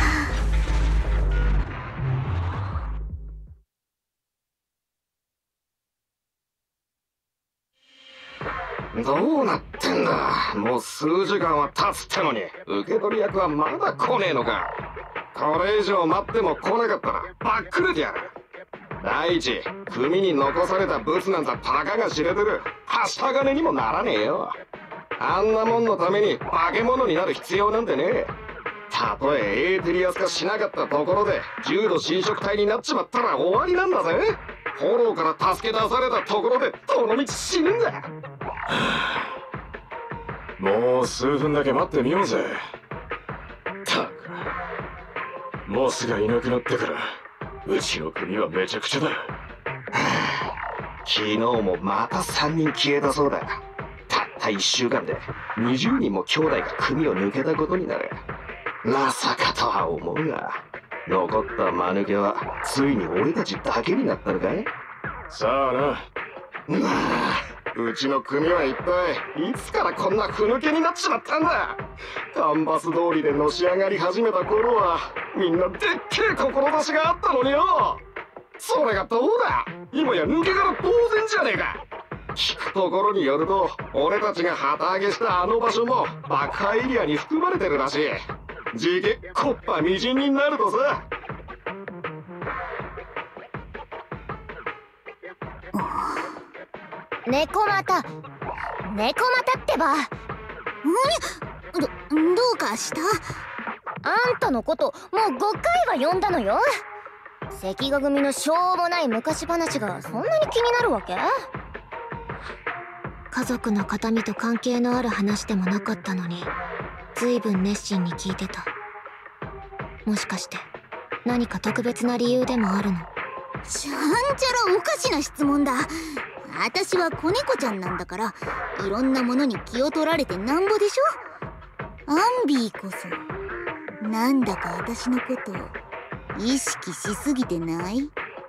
どうなってんだ。もう数時間は経つってのに受け取り役はまだ来ねえのか。これ以上待っても来なかったらバックレてやる。第一、組に残されたブツなんざたかが知れてる。はした金にもならねえよ。あんなもんのために化け物になる必要なんてねえ。たとえエーテリアス化しなかったところで重度侵食体になっちまったら終わりなんだぜ。フォローから助け出されたところでどの道死ぬんだ。もう数分だけ待ってみようぜ。たくボスがいなくなってからうちの国はめちゃくちゃだ。昨日もまた3人消えたそうだ。たった1週間で20人も兄弟が組を抜けたことになる。まさかとは思うが、残った間抜けはついに俺たちだけになったのかい。さあな。まあうちの組は一体いつからこんなふぬけになっちまったんだ。カンバス通りでのし上がり始めた頃はみんなでっけえ志があったのによ。それがどうだ、今や抜け殻当然じゃねえか。聞くところによると俺たちが旗揚げしたあの場所も爆破エリアに含まれてるらしい。じけコッパみじんになるとさ。 猫股ってば。 どうかした？ あんたのこともう5回は呼んだのよ。関ヶ組のしょうもない昔話がそんなに気になるわけ？ 家族の形見と関係のある話でもなかったのに随分熱心に聞いてた。もしかして何か特別な理由でもあるの？ ちゃんちゃらおかしな質問だ。私は子猫ちゃんなんだからいろんなものに気を取られてなんぼでしょ。アンビーこそなんだか私のことを意識しすぎてない？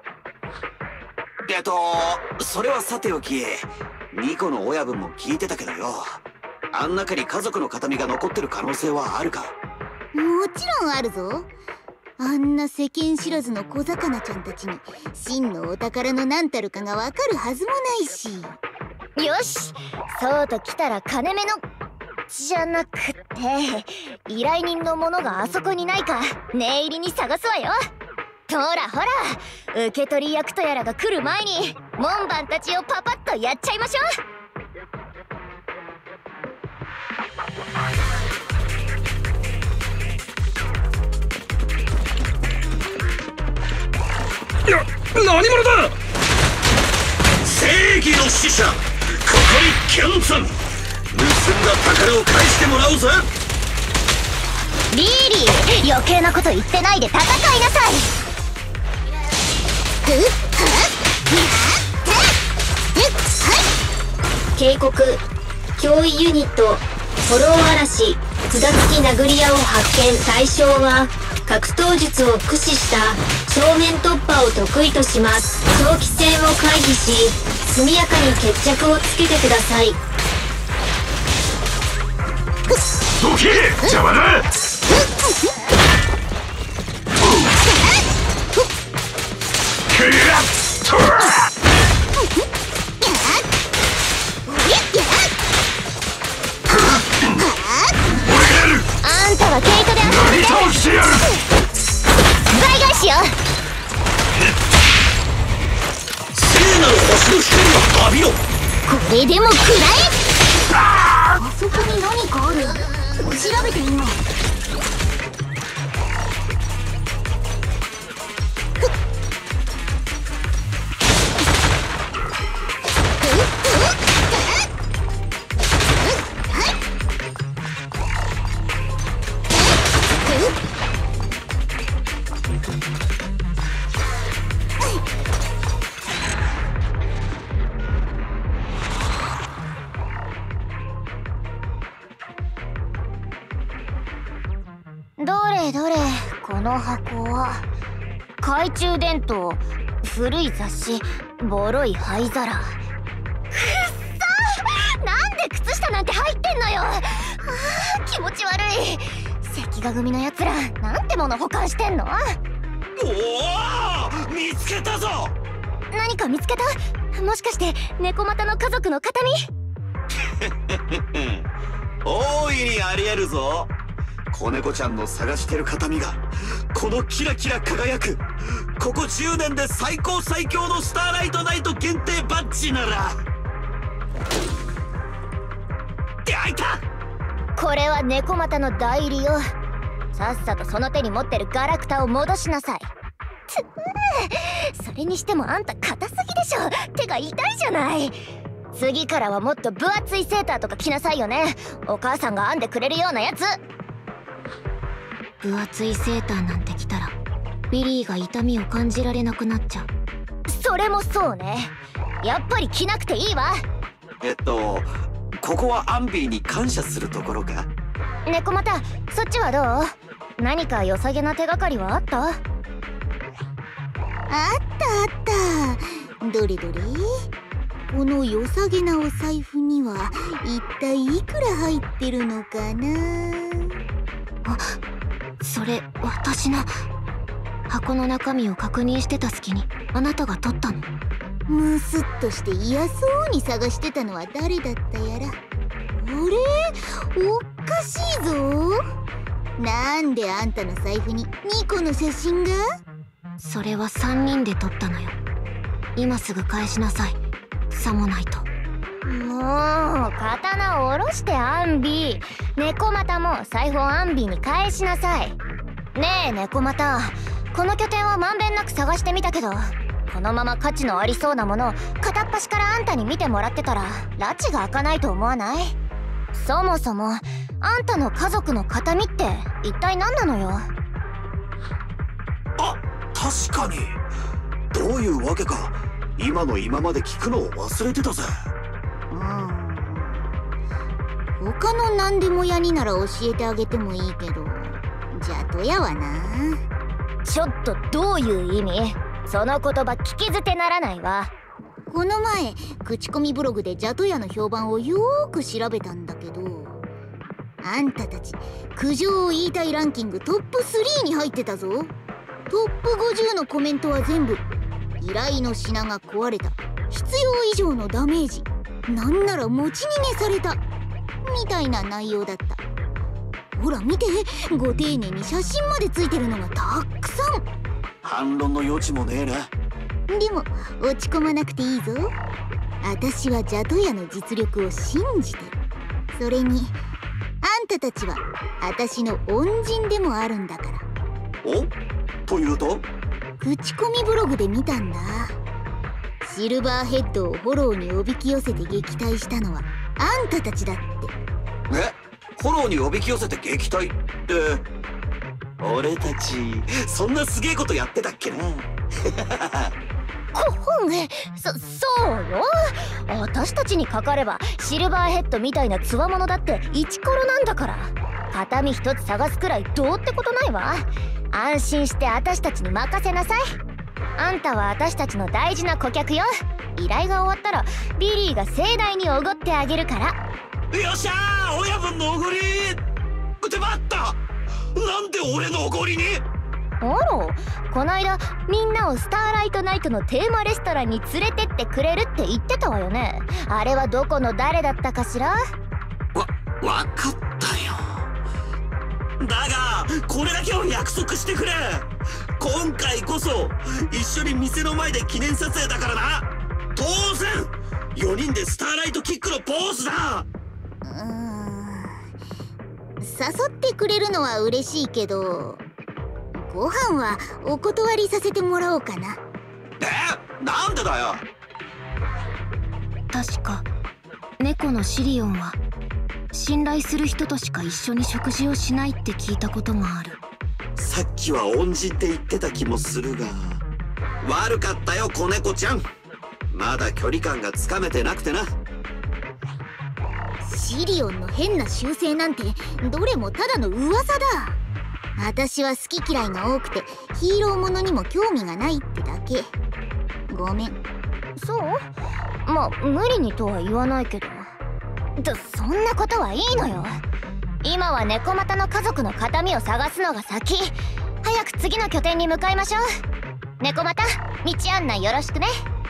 それはさておき、ニコの親分も聞いてたけどよ、あん中に家族の形見が残ってる可能性はあるか？ もちろんあるぞ。あんな世間知らずの小魚ちゃんたちに真のお宝の何たるかがわかるはずもないし。 よし、そうときたら金目のじゃなくって依頼人のものがあそこにないか念入りに探すわよ。ほらほら、受け取り役とやらが来る前に門番たちをパパッとやっちゃいましょう。何者だ！正義の使者、ここにキャンツン。 宝を返してもらおうぜ。 リーリー、余計なこと言ってないで戦いなさい。 警告、脅威ユニットフォロー嵐札付き殴り矢を発見。対象は格闘術を駆使した正面突破を得意とします。長期戦を回避し速やかに決着をつけてください。 どけ、邪魔だ。 あんたは毛糸で遊んで倒してやる。 倍返しよ。 聖なる星の光を浴びろ。 これでも食らえ。あそこに何かある。調べてみよう。どれこの箱は。懐中電灯、古い雑誌、ボロい灰皿。くっそー、なんで靴下なんて入ってんのよ。気持ち悪い。関ヶ組のやつらなんてもの保管してんの。 おお、見つけたぞ。 何か見つけた？もしかして猫又の家族の形見？ 大いにありえるぞ。子猫ちゃんの探してる形見がこのキラキラ輝くここ10年で最高最強のスターライトナイト限定バッジなら。開いた。 これは猫又の代理よ。さっさとその手に持ってるガラクタを戻しなさい。それにしてもあんた硬すぎでしょ。手が痛いじゃない。次からはもっと分厚いセーターとか着なさいよね。お母さんが編んでくれるようなやつ。分厚いセーターなんて着たらビリーが痛みを感じられなくなっちゃう。それもそうね。やっぱり着なくていいわ。 ここはアンビーに感謝するところか。 猫又、そっちはどう？何か良さげな手がかりはあった？あった。どれどれ。この良さげなお財布には一体いくら入ってるのかな。あ、それ私の。箱の中身を確認してた隙にあなたが取ったの？ムスッとして嫌そうに探してたのは誰だったやら。あれ、おかしいぞ。なんであんたの財布に2個の写真が？それは3人で撮ったのよ。今すぐ返しなさい。さもないと。もう刀を下ろしてアンビー。猫又も財布をアンビーに返しなさい。ねえ猫又、この拠点はまんべんなく探してみたけど、このまま価値のありそうなものを片っ端からあんたに見てもらってたら拉致が開かないと思わない？そもそもあんたの家族の形見って一体何なのよ。 あ、確かに。どういうわけか今の今まで聞くのを忘れてたぜ。 他の何でも屋になら教えてあげてもいいけど、じゃとやはな。ちょっとどういう意味？その言葉聞き捨てならないわ。この前口コミブログでジャトヤの評判をよーく調べたんだけど、あんたたち苦情を言いたいランキングトップ3に入ってたぞ。トップ50のコメントは全部依頼の品が壊れた、必要以上のダメージ、なんなら持ち逃げされたみたいな内容だった。ほら見て、ご丁寧に写真までついてるのがたくさん。 反論の余地もねえな。 でも落ち込まなくていいぞ。私はジャトヤの実力を信じてる。それにあんたたちは私の恩人でもあるんだから。 お？というと？ 口コミブログで見たんだ。シルバーヘッドをフォローにおびき寄せて撃退したのはあんたたちだって。 フォローにおびき寄せて撃退って、俺たちそんなすげえことやってたっけな。 そうよ。私たちにかかればシルバーヘッドみたいなつわものだってイチコロなんだから、形見一つ探すくらいどうってことないわ。安心して私たちに任せなさい。あんたは私たちの大事な顧客よ。依頼が終わったらビリーが盛大におごってあげるから。 よっしゃー、親分のおごりって待った、なんで俺のおごりに。 あら、こないだみんなをスターライトナイトのテーマレストランに連れてってくれるって言ってたわよね。あれはどこの誰だったかしら。 わかったよ。だがこれだけは約束してくれ。今回こそ一緒に店の前で記念撮影だからな。当然4人でスターライトキックのポーズだ。 誘ってくれるのは嬉しいけど、ご飯はお断りさせてもらおうかな。 なんでだよ。 確か猫のシリオンは信頼する人としか一緒に食事をしないって聞いたことがある。 さっきは恩人って言ってた気もするが、悪かったよ子猫ちゃん。まだ距離感がつかめてなくてな。 シリオンの変な習性なんてどれもただの噂だ。私は好き嫌いが多くてヒーローものにも興味がないってだけ。ごめん。 そう？まあ無理にとは言わないけど。そんなことはいいのよ。今は猫又の家族の形見を探すのが先。早く次の拠点に向かいましょう。猫又、道案内よろしくね。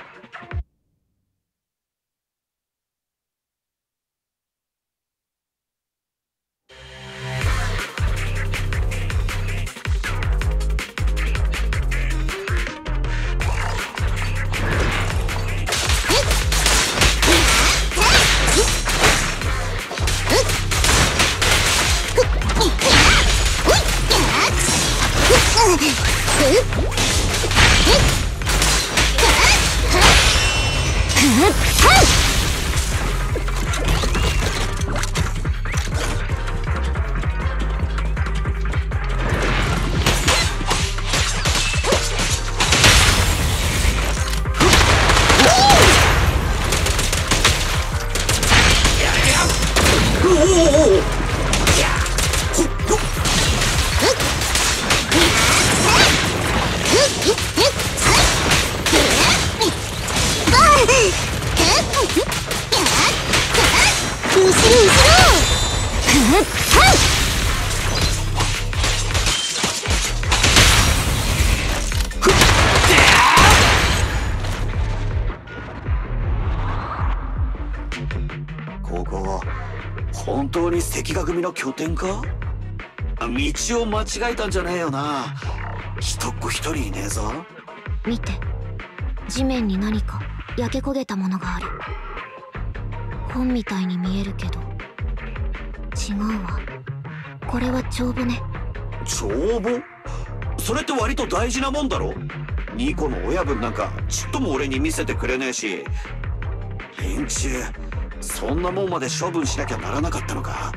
ここ本当に関ヶ組の拠点か？道を間違えたんじゃねえよな。一っ子一人いねえぞ。 見て、地面に何か焼け焦げたものがある。本みたいに見えるけど違うわ。これは帳簿ね。 帳簿？それって割と大事なもんだろ。ニコの親分なんかちっとも俺に見せてくれねえし。連中そんなもんまで処分しなきゃならなかったのか。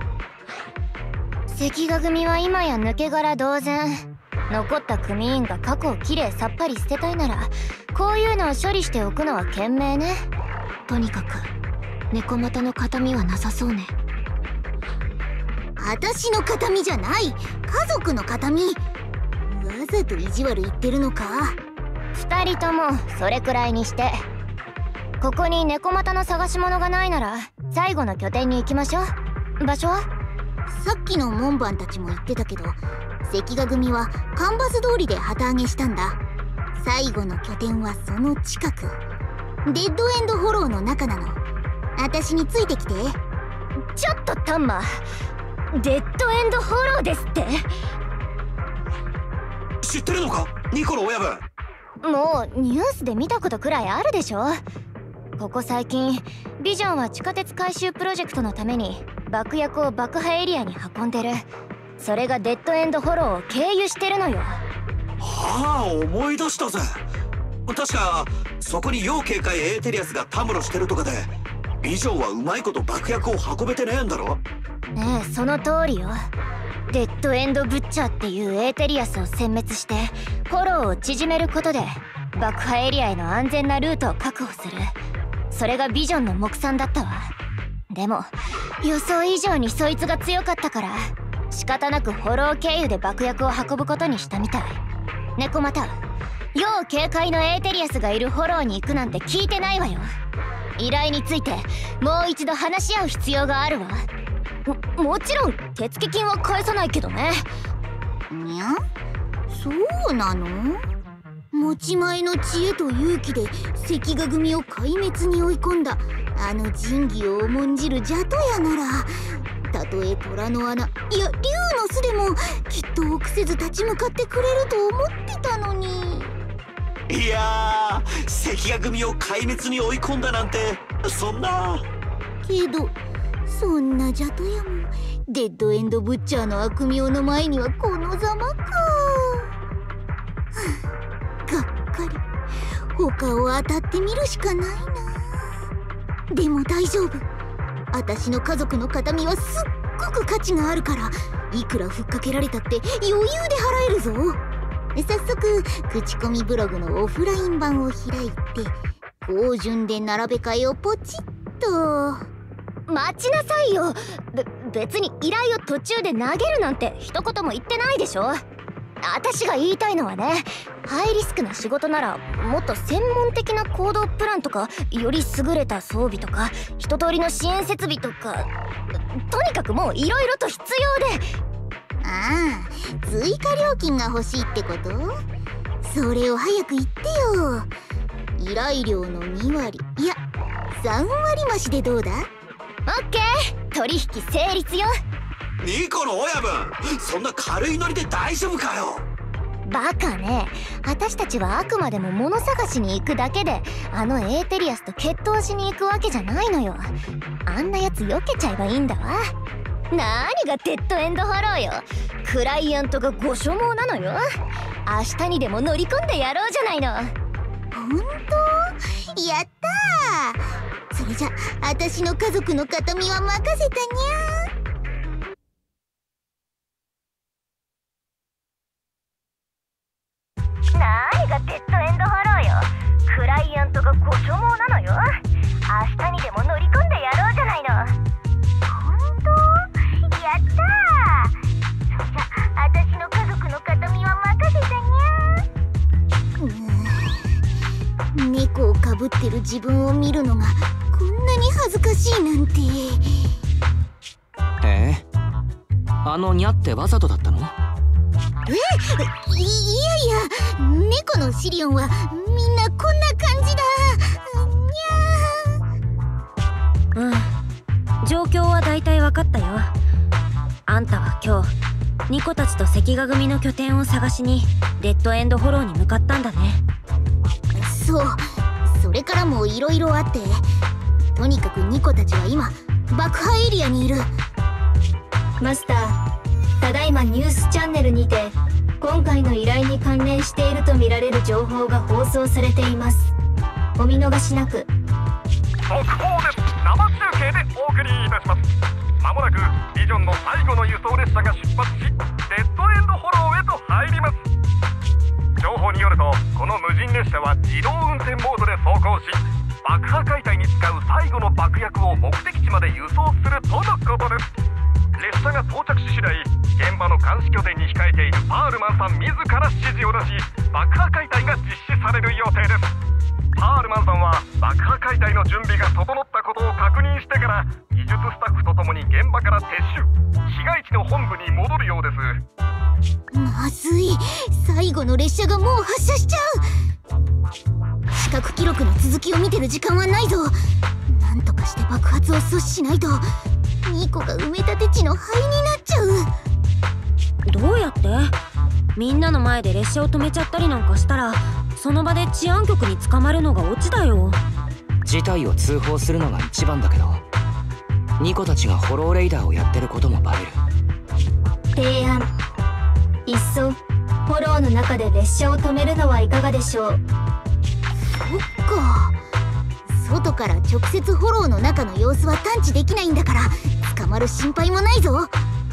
関ヶ組は今や抜け殻同然。残った組員が過去をきれいさっぱり捨てたいならこういうのを処理しておくのは賢明ね。とにかく猫又の形見はなさそうね。 私の形見じゃない、家族の形見。わざと意地悪言ってるのか。 二人ともそれくらいにして。ここに猫又の探し物がないなら最後の拠点に行きましょう。場所は？ さっきの門番たちも言ってたけど、関ヶ組はカンバス通りで旗揚げしたんだ。最後の拠点はその近く、デッドエンドフォローの中なの。私についてきて。 ちょっとタンマ、デッドエンドフォローですって？ 知ってるのか、ニコの親分。 もうニュースで見たことくらいあるでしょ。ここ最近ビジョンは地下鉄回収プロジェクトのために爆薬を爆破エリアに運んでる。それがデッドエンドフォローを経由してるのよ。 はあ、思い出したぜ。確かそこに要警戒エーテリアスがたむろしてるとかで、 ビジョンはうまいこと爆薬を運べてねえんだろ。 ええ、その通りよ。デッドエンドブッチャーっていうエーテリアスを殲滅してフォローを縮めることで爆破エリアへの安全なルートを確保する。それがビジョンの目算だったわ。でも予想以上にそいつが強かったから仕方なくフォロー経由で爆薬を運ぶことにしたみたい。猫又、要警戒のエーテリアスがいるフォローに行くなんて聞いてないわよ。依頼についてもう一度話し合う必要があるわ。もちろん手付金は返さないけどね。 にゃ？そうなの？持ち前の知恵と勇気で関ヶ組を壊滅に追い込んだあの仁義を重んじるジャトヤなら、たとえ虎の穴、いや竜の巣でもきっと臆せず立ち向かってくれると思ってたのに。 いやー、関ヶ組を壊滅に追い込んだなんて、そんな。 けどそんなジャトヤもデッドエンドブッチャーの悪名の前にはこのざまか。がっかり。他を当たってみるしかないな。でも大丈夫、私の家族の形見はすっごく価値があるから、いくらふっかけられたって余裕で払えるぞ。早速口コミブログのオフライン版を開いて高順で並べ替えをポチッと。 待ちなさいよ。別に依頼を途中で投げるなんて一言も言ってないでしょ。私が言いたいのはね、ハイリスクな仕事ならもっと専門的な行動プランとか、より優れた装備とか一通りの支援設備とか、とにかくもういろいろと必要で。 ああ、追加料金が欲しいってこと？それを早く言ってよ。依頼料の2割、いや3割増しでどうだ？ オッケー、取引成立よ。 ニコの親分、そんな軽いノリで大丈夫かよ。 バカね。私たちはあくまでも物探しに行くだけで、あのエーテリアスと決闘しに行くわけじゃないのよ。あんなやつ避けちゃえばいいんだわ。何がデッドエンドフォローよ。クライアントがご所望なのよ。明日にでも乗り込んでやろうじゃないの。 ほんと？やったー。それじゃ私の家族の形見は任せたにゃー。 何がデッドエンドフォローよ。クライアントがご所望なのよ。明日にでも乗り込んでやろうじゃないの。 ほんと？やったー。それじゃ私の家族の形見は任せたにゃー。猫をかぶってる自分を見るのがこんなに恥ずかしいなんて。 あのニャってわざとだったの？ いやいや、猫のシリオンはみんなこんな感じだ。 にゃー。うん、状況は大体分かったよ。あんたは今日ニコたちと関ヶ組の拠点を探しにデッドエンドフォローに向かったんだね。 そう、それからもいろいろあって、とにかくニコたちは今爆破エリアにいる。 マスター、ただいまニュースチャンネルにて今回の依頼に関連しているとみられる情報が放送されています。お見逃しなく。 速報です。生中継でお送りいたします。まもなくビジョンの最後の輸送列車が出発し、デッドエンドフォローへと入ります。情報によると、この無人列車は自動運転モードで走行し、爆破解体に使う最後の爆薬を目的地まで輸送するとのことです。列車が到着し次第、現場の監視拠点に控えているパールマンさん自ら指示を出し、爆破解体が実施される予定です。パールマンさんは爆破解体の準備が整ったことを確認してから、技術スタッフとともに現場から撤収、市街地の本部に戻るようです。 まずい、最後の列車がもう発車しちゃう。視覚記録の続きを見てる時間はないぞ。なんとかして爆発を阻止しないとニコが埋め立て地の灰になっちゃう。 どうやって？みんなの前で列車を止めちゃったりなんかしたら、その場で治安局に捕まるのがオチだよ。 事態を通報するのが一番だけど、ニコたちがフォローレイダーをやってることもバレる。 提案、いっそフォローの中で列車を止めるのはいかがでしょう。 そっか、 外から直接フォローの中の様子は探知できないんだから、捕まる心配もないぞ。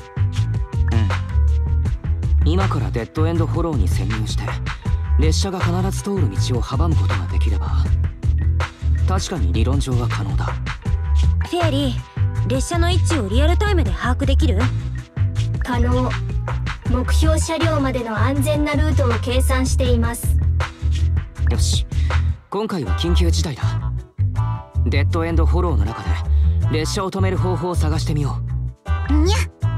今からデッドエンドフォローに潜入して列車が必ず通る道を阻むことができれば、確かに理論上は可能だ。 フェアリー、列車の位置をリアルタイムで把握できる？ 可能。目標車両までの安全なルートを計算しています。 よし、今回は緊急事態だ。デッドエンドフォローの中で列車を止める方法を探してみよう。 にゃ。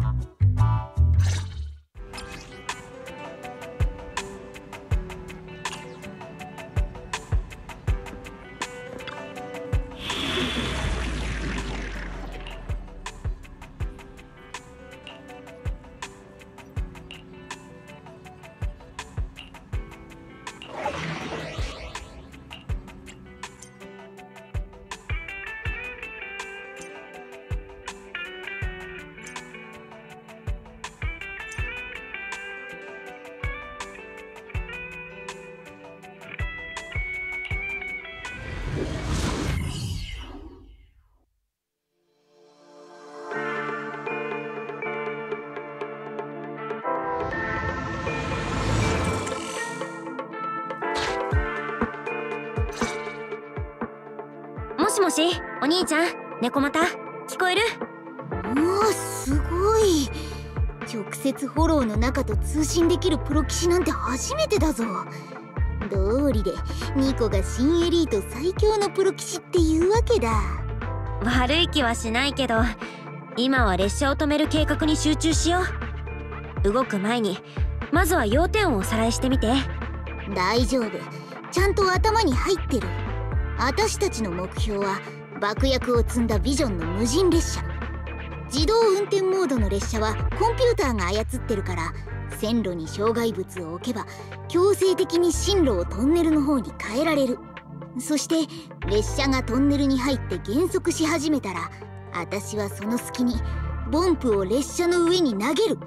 もしもし、お兄ちゃん、猫又、聞こえる？ うわ、すごい。直接フォローの中と通信できるプロ騎士なんて初めてだぞ。道理でニコが新エリート最強のプロ騎士っていうわけだ。 悪い気はしないけど、今は列車を止める計画に集中しよう。動く前にまずは要点をおさらいしてみて。 大丈夫、ちゃんと頭に入ってる。私たちの目標は爆薬を積んだビジョンの無人列車。自動運転モードの列車はコンピューターが操ってるから、線路に障害物を置けば強制的に進路をトンネルの方に変えられる。そして列車がトンネルに入って減速し始めたら、私はその隙にボンプを列車の上に投げる。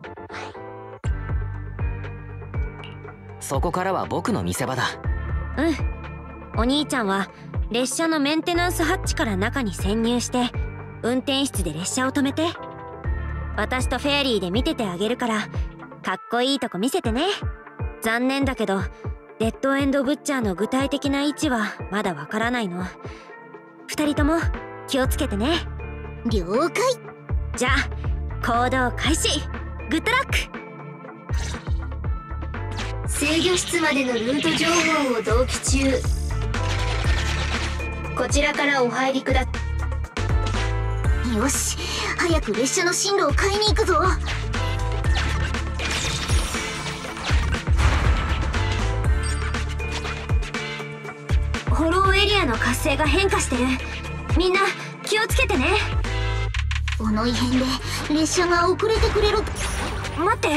そこからは僕の見せ場だ。 うん。お兄ちゃんは列車のメンテナンスハッチから中に潜入して運転室で列車を止めて。私とフェアリーで見ててあげるから、かっこいいとこ見せてね。残念だけどデッドエンドブッチャーの具体的な位置はまだわからないの。二人とも気をつけてね。 了解。 じゃあ行動開始。グッドラック。 制御室までのルート情報を同期中。こちらからお入りくだ。 よし、早く列車の進路を変えに行くぞ。 ホローエリアの活性が変化してる。みんな気をつけてね。 この異変で列車が遅れてくれる。 待って。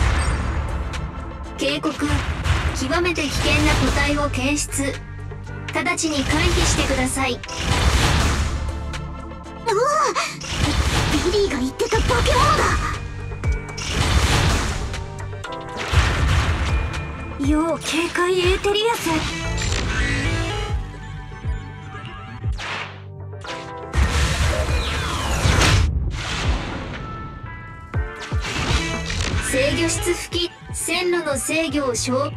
警告。極めて危険な個体を検出。直ちに回避してください。 うわ、ビリーが言ってた化け物だ。 要警戒エーテリアス。 制御室付近、線路の制御を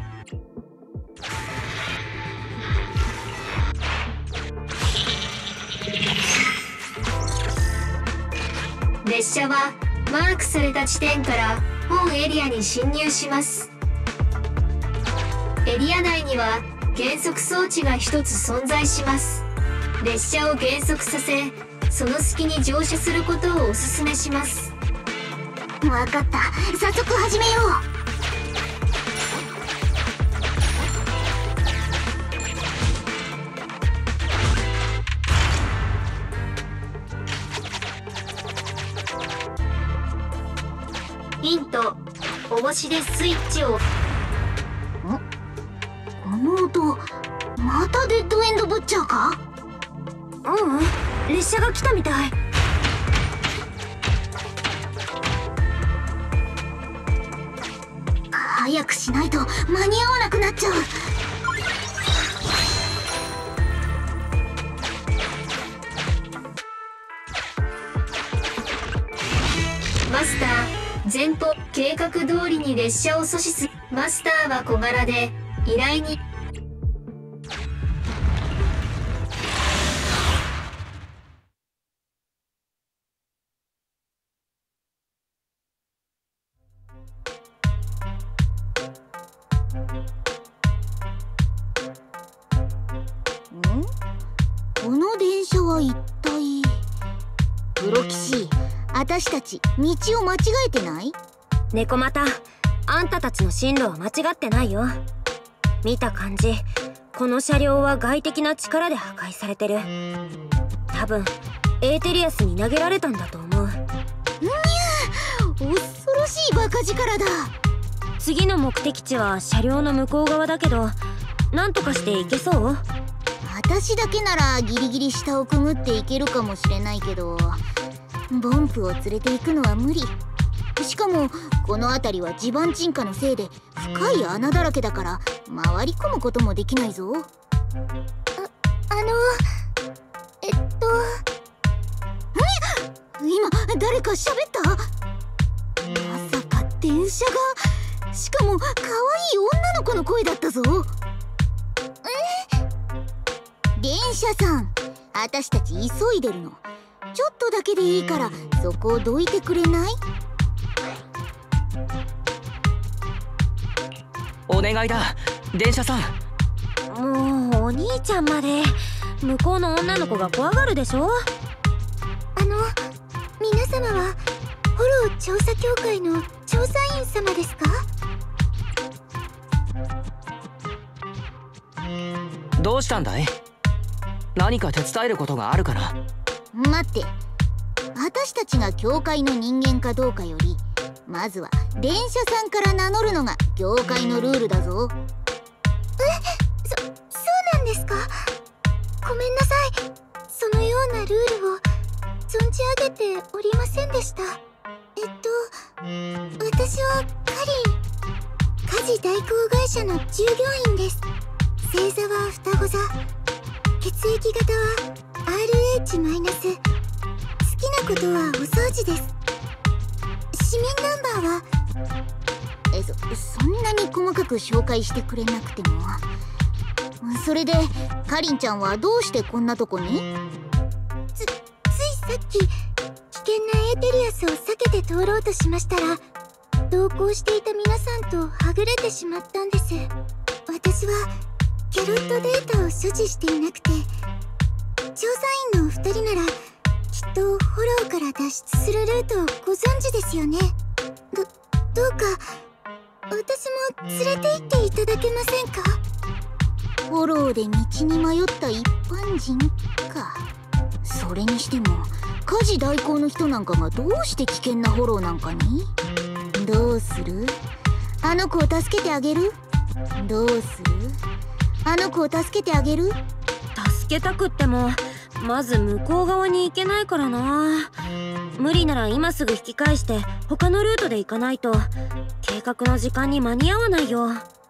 列車はマークされた地点から本エリアに進入します。エリア内には減速装置が一つ存在します。列車を減速させ、その隙に乗車することをお勧めします。 わかった、早速始めよう。 ヒント、重しでスイッチを。 この音、またデッドエンドブッチャーか？ ううん、列車が来たみたい。 早くしないと間に合わなくなっちゃう。 約通りに列車を阻止する。マスターは小柄で依頼にこの電車は一体。プロ騎士、私たち道を間違えてない？ 猫又、あんたたちの進路は間違ってないよ。見た感じ、この車両は外的な力で破壊されてる。多分エーテリアスに投げられたんだと思う。 恐ろしいバカ力だ。 次の目的地は車両の向こう側だけど、なんとかして行けそう？ 私だけならギリギリ下をくぐっていけるかもしれないけど、ボンプを連れて行くのは無理。しかもこの辺りは地盤沈下のせいで深い穴だらけだから、回り込むこともできないぞ。今誰か喋った？まさか電車が、しかも可愛い女の子の声だったぞ。電車さん、私たち急いでるの。ちょっとだけでいいからそこをどいてくれない？ お願いだ、電車さん。 もうお兄ちゃんまで。向こうの女の子が怖がるでしょ。 皆様はフォロー調査協会の調査員様ですか？ どうしたんだい？何か手伝えることがあるかな？ 待って、私たちが協会の人間かどうかより、まずは電車さんから名乗るのが業界のルールだぞ。そうなんですか？ごめんなさい。そのようなルールを存じ上げておりませんでした。私は家事代行会社の従業員です。星座は双子座、血液型は RH-。好きなことはお掃除です。市民ナンバーはそんなに細かく紹介してくれなくても。それでかりんちゃんはどうしてこんなとこに？ついさっき危険なエーテリアスを避けて通ろうとしましたら、同行していた皆さんとはぐれてしまったんです。私はキャロットデータを所持していなくて、調査員のお二人ならきっとフォローから脱出するルートをご存知ですよね。どうか私も連れて行っていただけませんか？フォローで道に迷った一般人か。それにしても家事代行の人なんかがどうして危険なフォローなんかに？どうする？あの子を助けてあげる？どうする？あの子を助けてあげる？ 助けたくってもまず向こう側に行けないからな。無理なら今すぐ引き返して他のルートで行かないと計画の時間に間に合わないよ。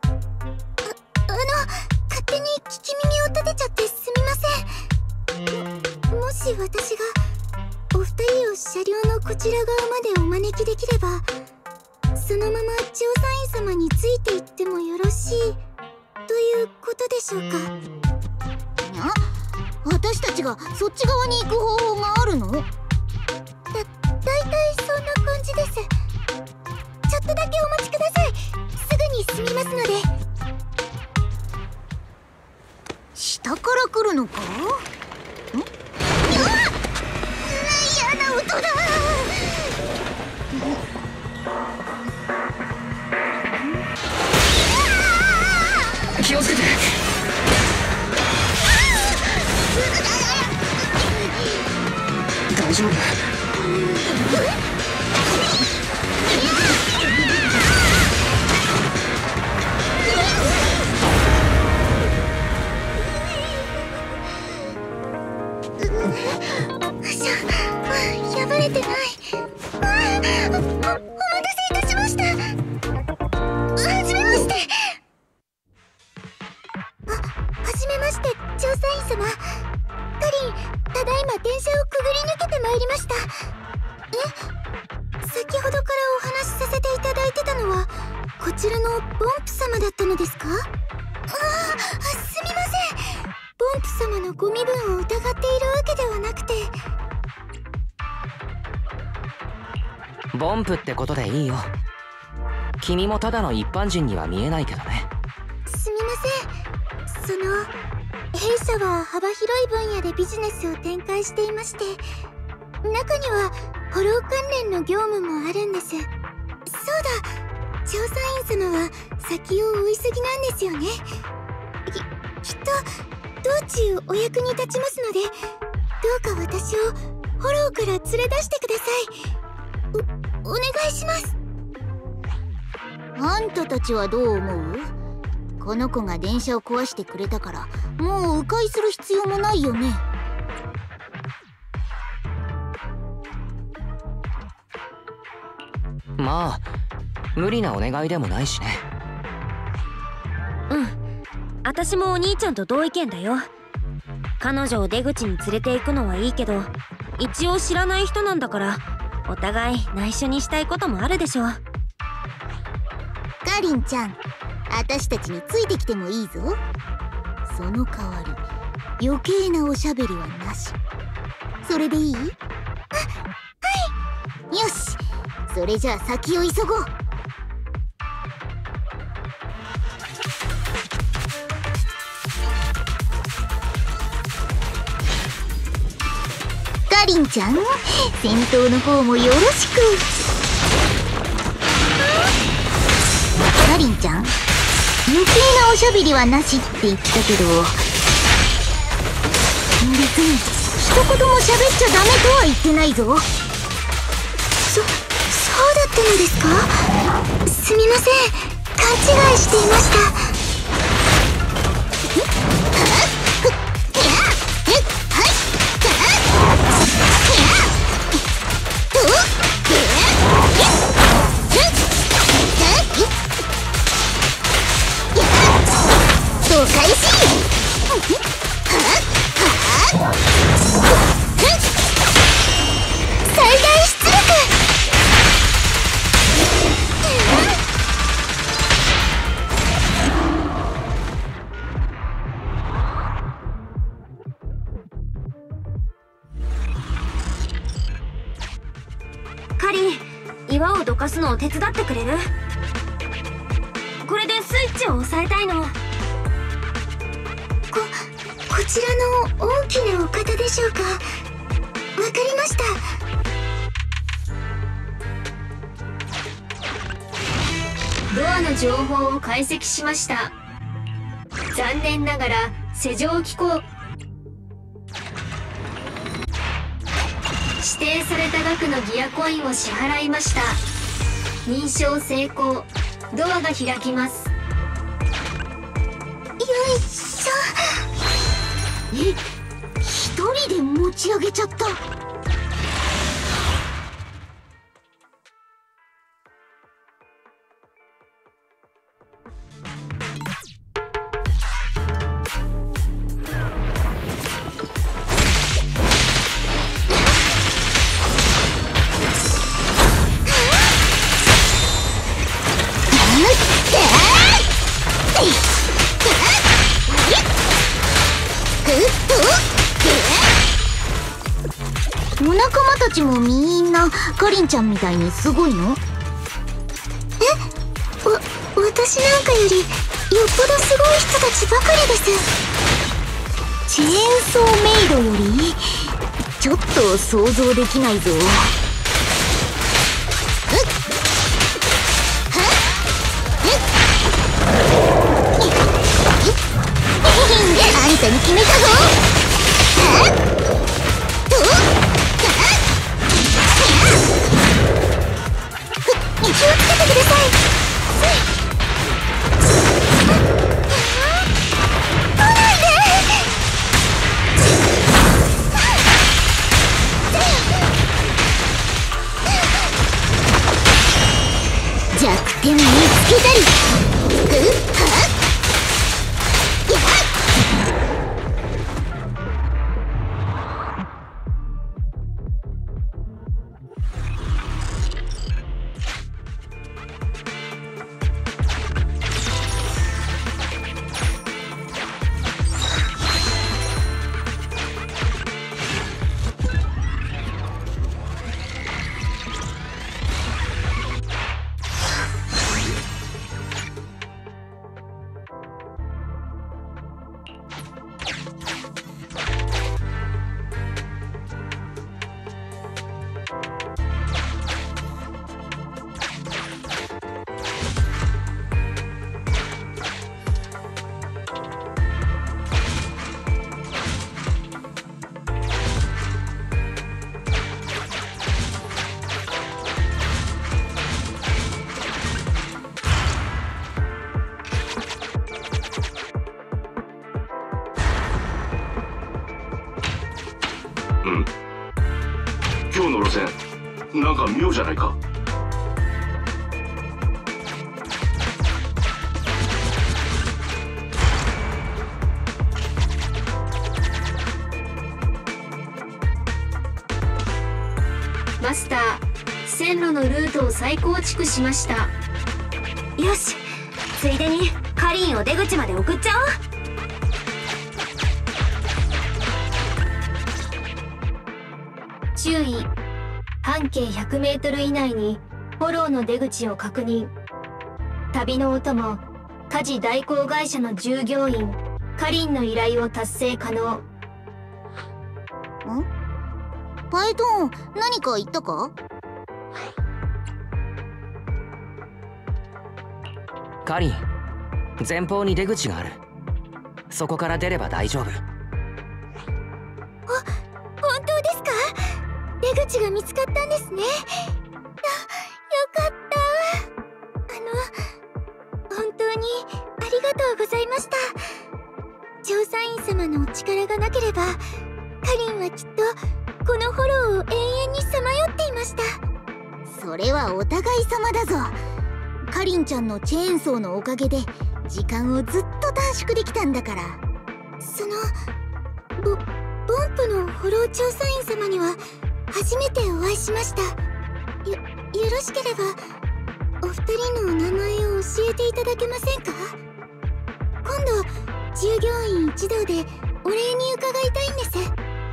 勝手に聞き耳を立てちゃってすみません。もし私がお二人を車両のこちら側までお招きできれば、そのまま調査員様についていってもよろしいということでしょうか？私たちがそっち側に行く方法があるの？だいたいそんな感じです。ちょっとだけお待ちください。すぐに済みますので。下から来るのか？嫌な音だ。 気をつけて。大丈夫？ 破れてない。お待たせいたしました。はじめまして。はじめまして、調査員様。カリン、ただいま電車をくぐり抜けてまいりました。さ先ほどからお話しさせていただいてたのはこちらのボンプ様だったのですか？すみません。ボンプ様のご身分を疑っているわけではなくて。 ボンプってことでいいよ。君もただの一般人には見えないけどね。 すみません。弊社は幅広い分野でビジネスを展開していまして、中にはフォロー関連の業務もあるんです。そうだ、調査員様は先を追いすぎなんですよね。きっと道中お役に立ちますので、どうか私をフォローから連れ出してください。お願いします。 あんたたちはどう思う？この子が電車を壊してくれたからもう迂回する必要もないよね。 まあ無理なお願いでもないしね。 うん、私もお兄ちゃんと同意見だよ。彼女を出口に連れて行くのはいいけど、一応知らない人なんだからお互い内緒にしたいこともあるでしょ。 かりんちゃん、私たちについてきてもいいぞ。その代わり余計なおしゃべりはなし。それでいい？はい。よし、それじゃあ先を急ごう。かりんちゃん、戦闘の方もよろしく。かりんちゃん、余計なおしゃべりはなしって言ったけど、別に一言も喋っちゃダメとは言ってないぞ。 そうだったのですか？すみません、勘違いしていました。 そう開始。 最大出力。 カリン、岩をどかすのを手伝ってくれる？これでスイッチを押さえたいの。 こちらの大きなお方でしょうか？わかりました。 ドアの情報を解析しました。残念ながら施錠機構指定された額のギアコインを支払いました。認証成功。ドアが開きます。 よいしょ。 一人で持ち上げちゃった。お仲間たちもみんなかりんちゃんみたいにすごいの？ 私なんかよりよっぽどすごい人たちばかりです。 チェーンソーメイドよりちょっと想像できないぞ。あんたに決めたぞ。 気をつけてください。来ないで。 弱点見つけたり。 うん。今日の路線なんか妙じゃないか。 マスター、線路のルートを再構築しました。 よし、ついでにカリンを出口まで送っちゃおう。 注意、半径100メートル以内にフォローの出口を確認。旅のお供、家事代行会社の従業員カリンの依頼を達成可能。 ん？パイトン、何か言ったか？ カリン、前方に出口がある。そこから出れば大丈夫。 本当ですか？出口が見つかったんですね。よかった。本当にありがとうございました。調査員様のお力がなければ、カリンはきっとこのフォローを永遠にさまよっていました。 それはお互い様だぞ。カリンちゃんのチェーンソーのおかげで時間をずっと短縮できたんだから。 そのボンプのフォロー調査員様には初めてお会いしました。よろしければお二人のお名前を教えていただけませんか？今度従業員一同でお礼に伺いたいんです。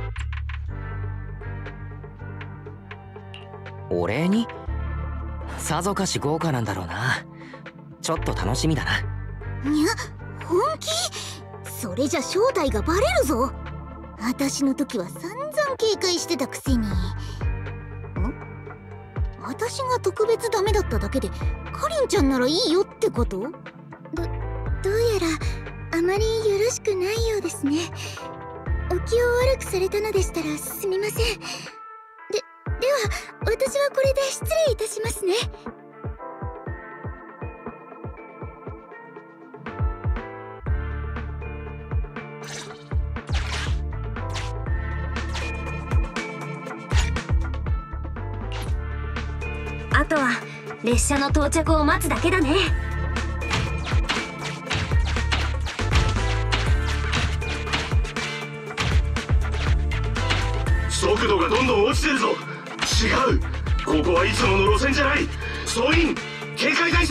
お礼に？さぞかし豪華なんだろうな。ちょっと楽しみだな。 にゃ、本気？それじゃ正体がバレるぞ。私の時は散々警戒してたくせに。私が特別ダメだっただけでカリンちゃんならいいよってこと？ どうやらあまりよろしくないようですね。お気を悪くされたのでしたらすみません。では私はこれで失礼いたしますね。 あとは列車の到着を待つだけだね。 速度がどんどん落ちてるぞ。違う、ここはいつもの路線じゃない。総員警戒態勢。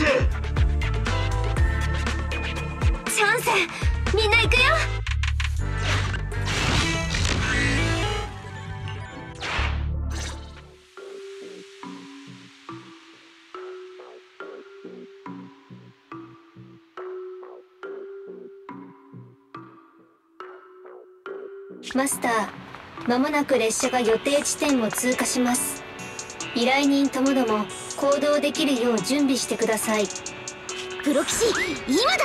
チャンス、みんな行くよ。 マスター、まもなく列車が予定地点を通過します。依頼人ともども行動できるよう準備してください。 プロ騎士、今だ。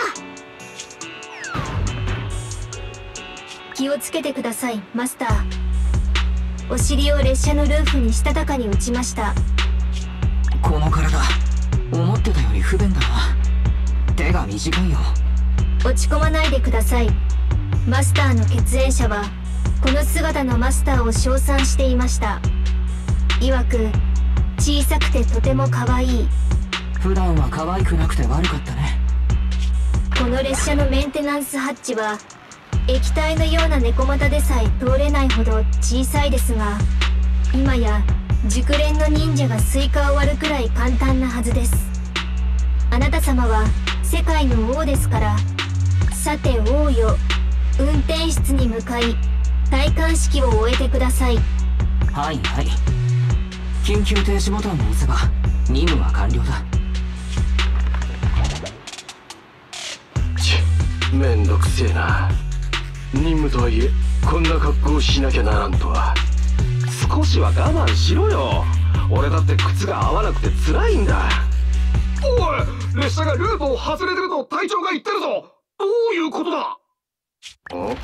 気をつけてください、マスター。お尻を列車のルーフにしたたかに打ちました。 この体思ってたより不便だな。手が短いよ。 落ち込まないでください。マスターの血縁者はこの姿のマスターを称賛していました。曰く小さくてとても可愛い。 普段は可愛くなくて悪かったね。 この列車のメンテナンスハッチは液体のような猫股でさえ通れないほど小さいですが、今や熟練の忍者がスイカを割るくらい簡単なはずです。あなた様は世界の王ですから。さて王よ、運転室に向かい戴冠式を終えてください。 はいはい。緊急停止ボタンを押せば任務は完了だ。 めんどくせえな。任務とはいえこんな格好をしなきゃならんとは。 少しは我慢しろよ。俺だって靴が合わなくて辛いんだ。おい、列車がルートを外れてると隊長が言ってるぞ。どういうことだ？ こ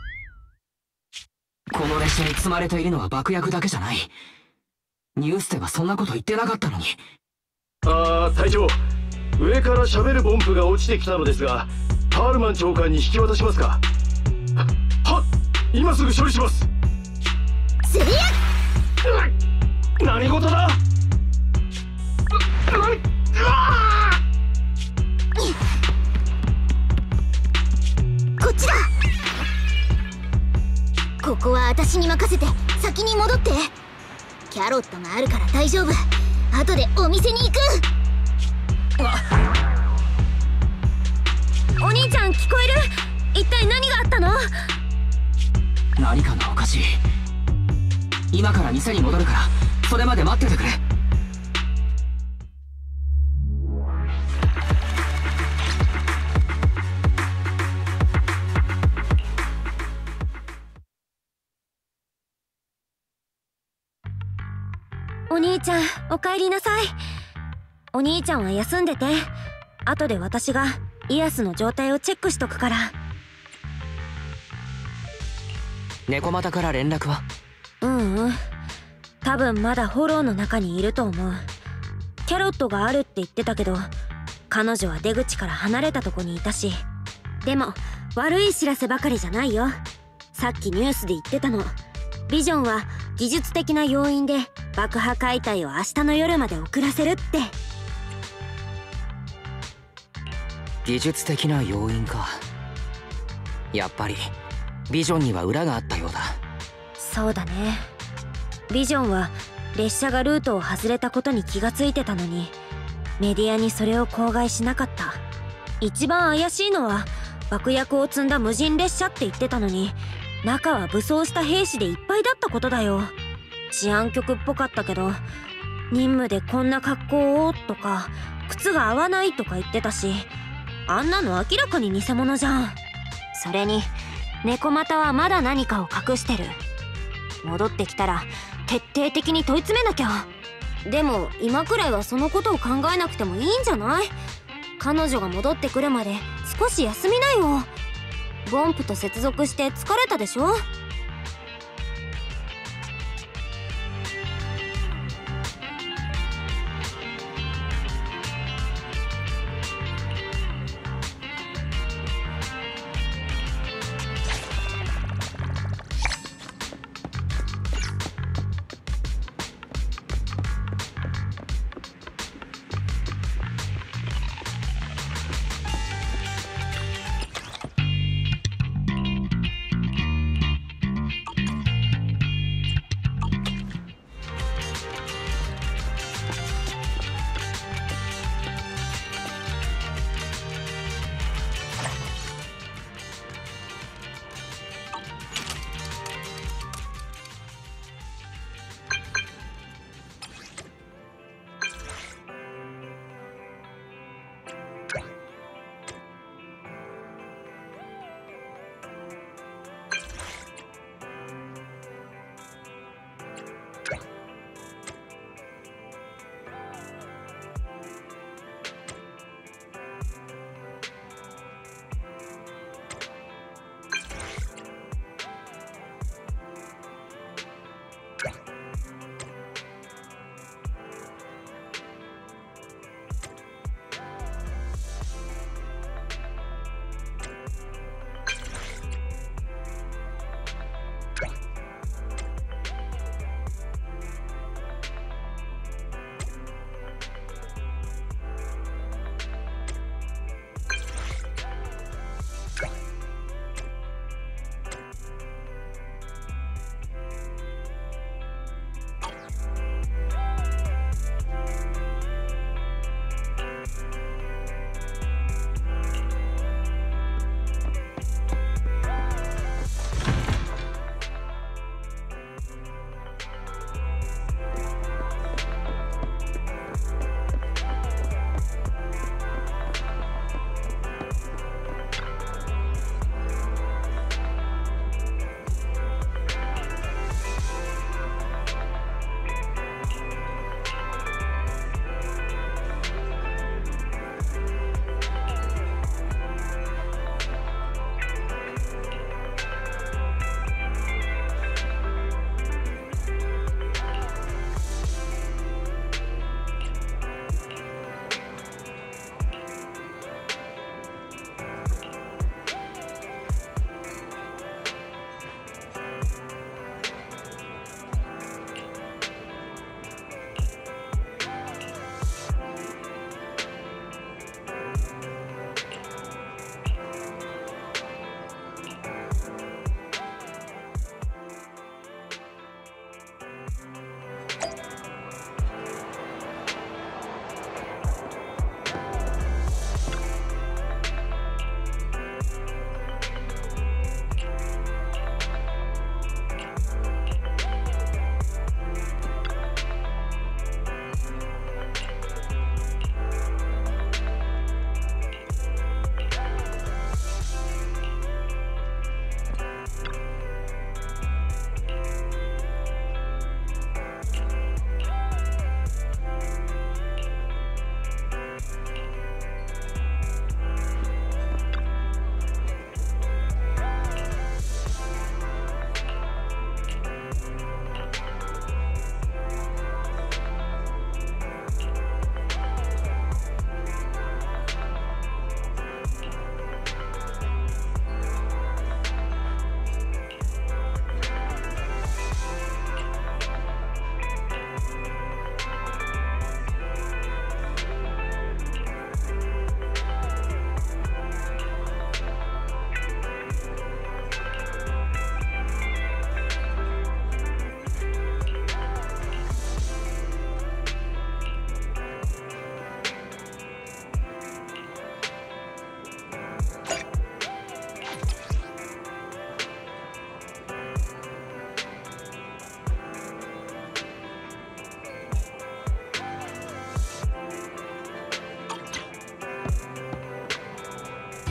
の列車に積まれているのは爆薬だけじゃない。ニュースではそんなこと言ってなかったのに。 隊長、上から喋るボンプが落ちてきたのですが、パールマン長官に引き渡しますか？はっ、今すぐ処理します。 するよ。 何事だ。 こっちだ。ここは私に任せて先に戻って。キャロットがあるから大丈夫。後でお店に行く。 お兄ちゃん聞こえる？一体何があったの？ 何かがおかしい。今から店に戻るからそれまで待っててくれ。 お兄ちゃんお帰りなさい。お兄ちゃんは休んでて、後で私がイアスの状態をチェックしとくから。 猫又から連絡は？ 多分まだフォローの中にいると思う。キャロットがあるって言ってたけど、彼女は出口から離れたとこにいたし。でも悪い知らせばかりじゃないよ。さっきニュースで言ってたの。ビジョンは技術的な要因で爆破解体を明日の夜まで遅らせるって。 技術的な要因か。やっぱりビジョンには裏があったようだ。 そうだね。ビジョンは列車がルートを外れたことに気がついてたのに、メディアにそれを口外しなかった。一番怪しいのは爆薬を積んだ無人列車って言ってたのに、中は武装した兵士でいっぱいだったことだよ。治安局っぽかったけど、任務でこんな格好をとか靴が合わないとか言ってたし、あんなの明らかに偽物じゃん。それに猫又はまだ何かを隠してる。戻ってきたら徹底的に問い詰めなきゃ。でも今くらいはそのことを考えなくてもいいんじゃない？彼女が戻ってくるまで少し休みなよ。ボンプと接続して疲れたでしょ？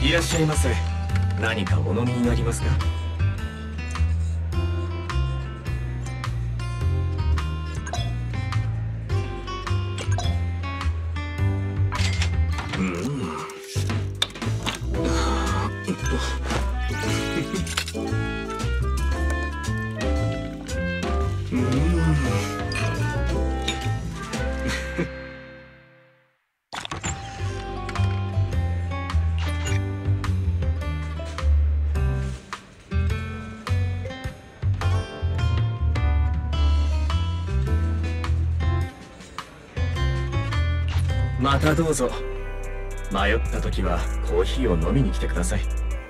いらっしゃいませ。何かお飲みになりますか？またどうぞ。迷った時はコーヒーを飲みに来てください。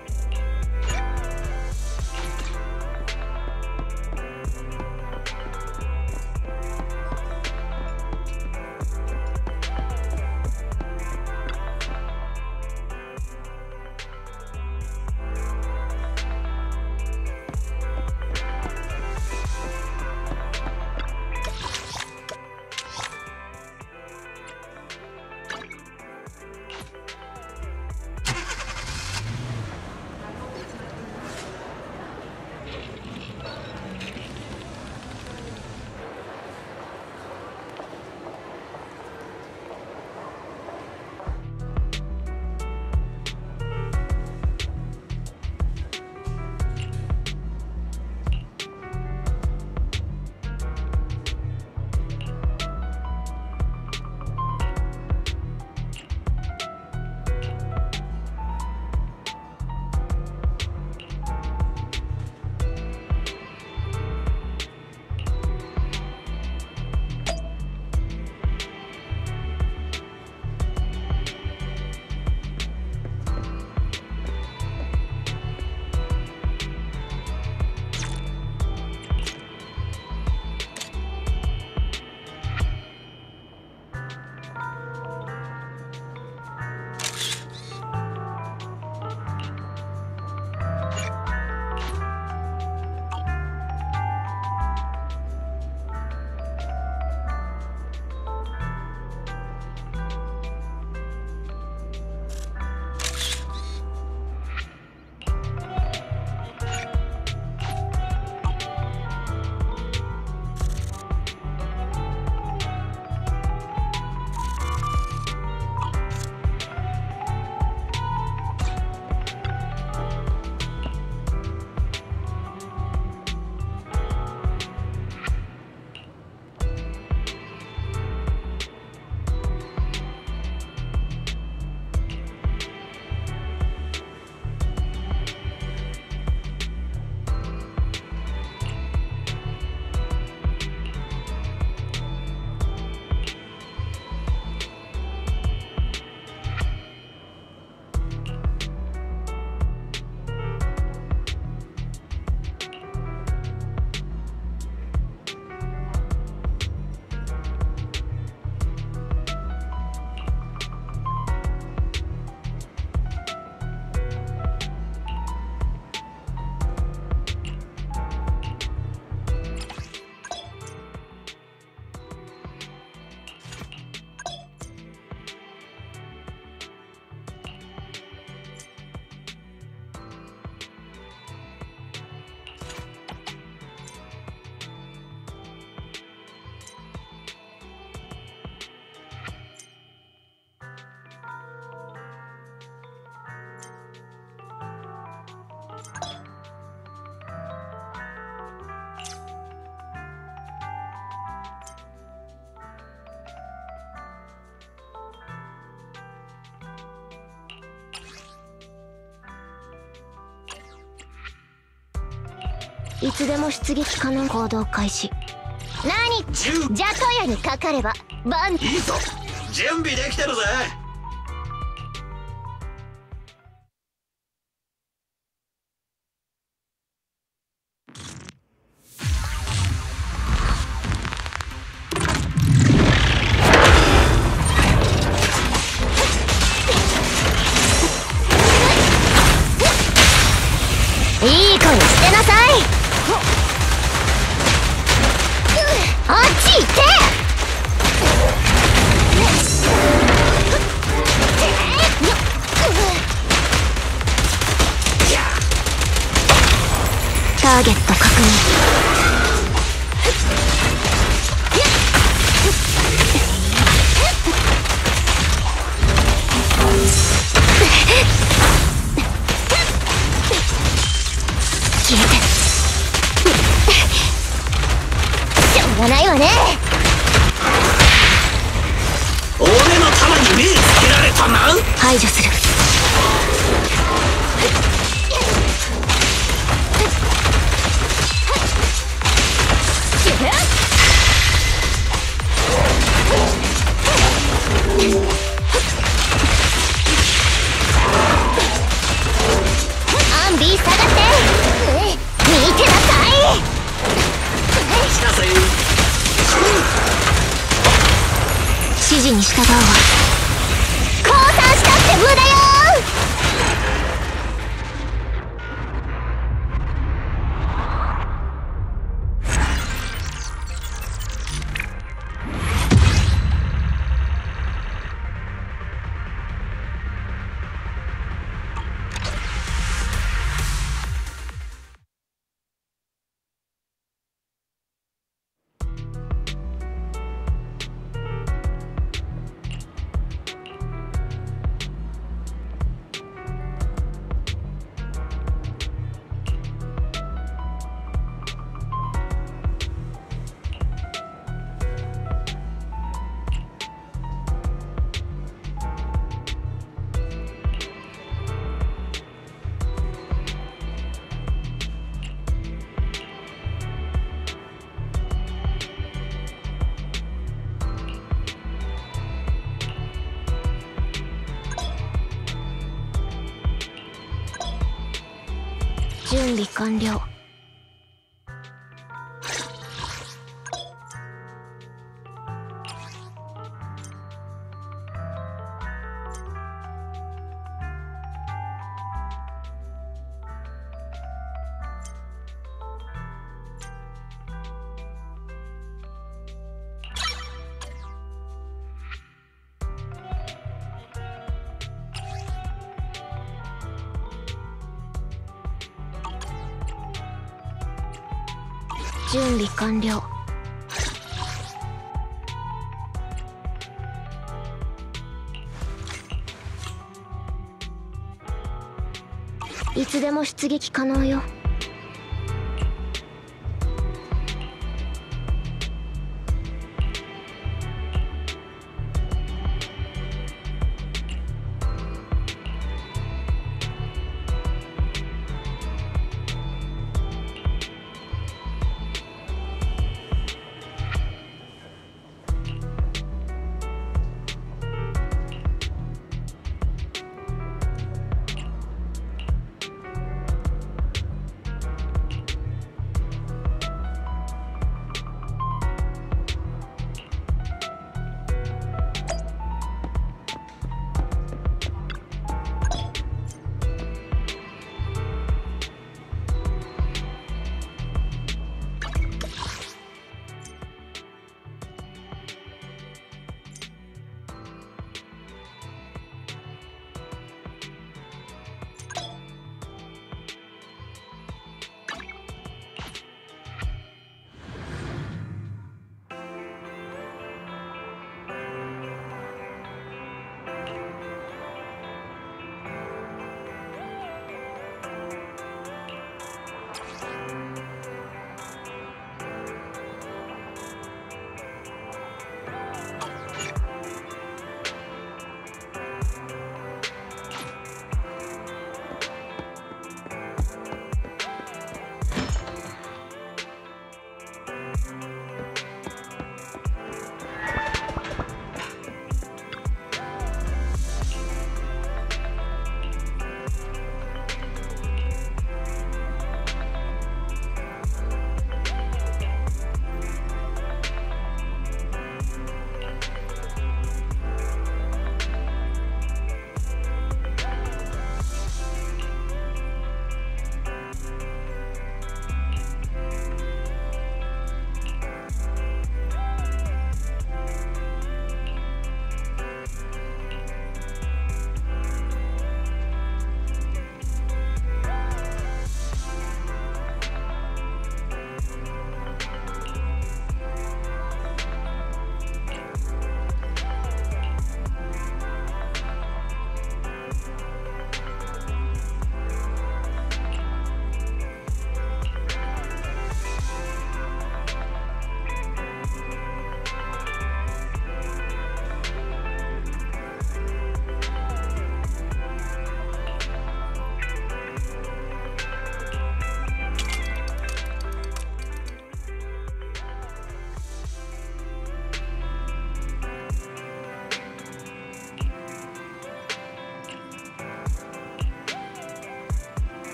いつでも出撃可能。行動開始。 何じゃとやにかかれば万。 いいぞ、準備できてるぜ。 いい子にしてなさい。あっち行って。 ターゲット確認。消えて。しょうがないわね。 俺の弾に目つけられたな。 排除する。アンビー下がって。見てなさい。 来たぜ。 指示に従うわ。降参したって無駄よ。準備完了。準備完了。いつでも出撃可能よ。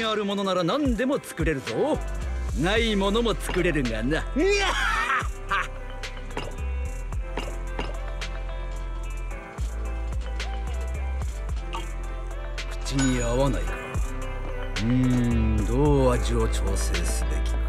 にあるものなら何でも作れるぞ。ないものも作れるがな。口に合わないか。どう味を調整すべきか。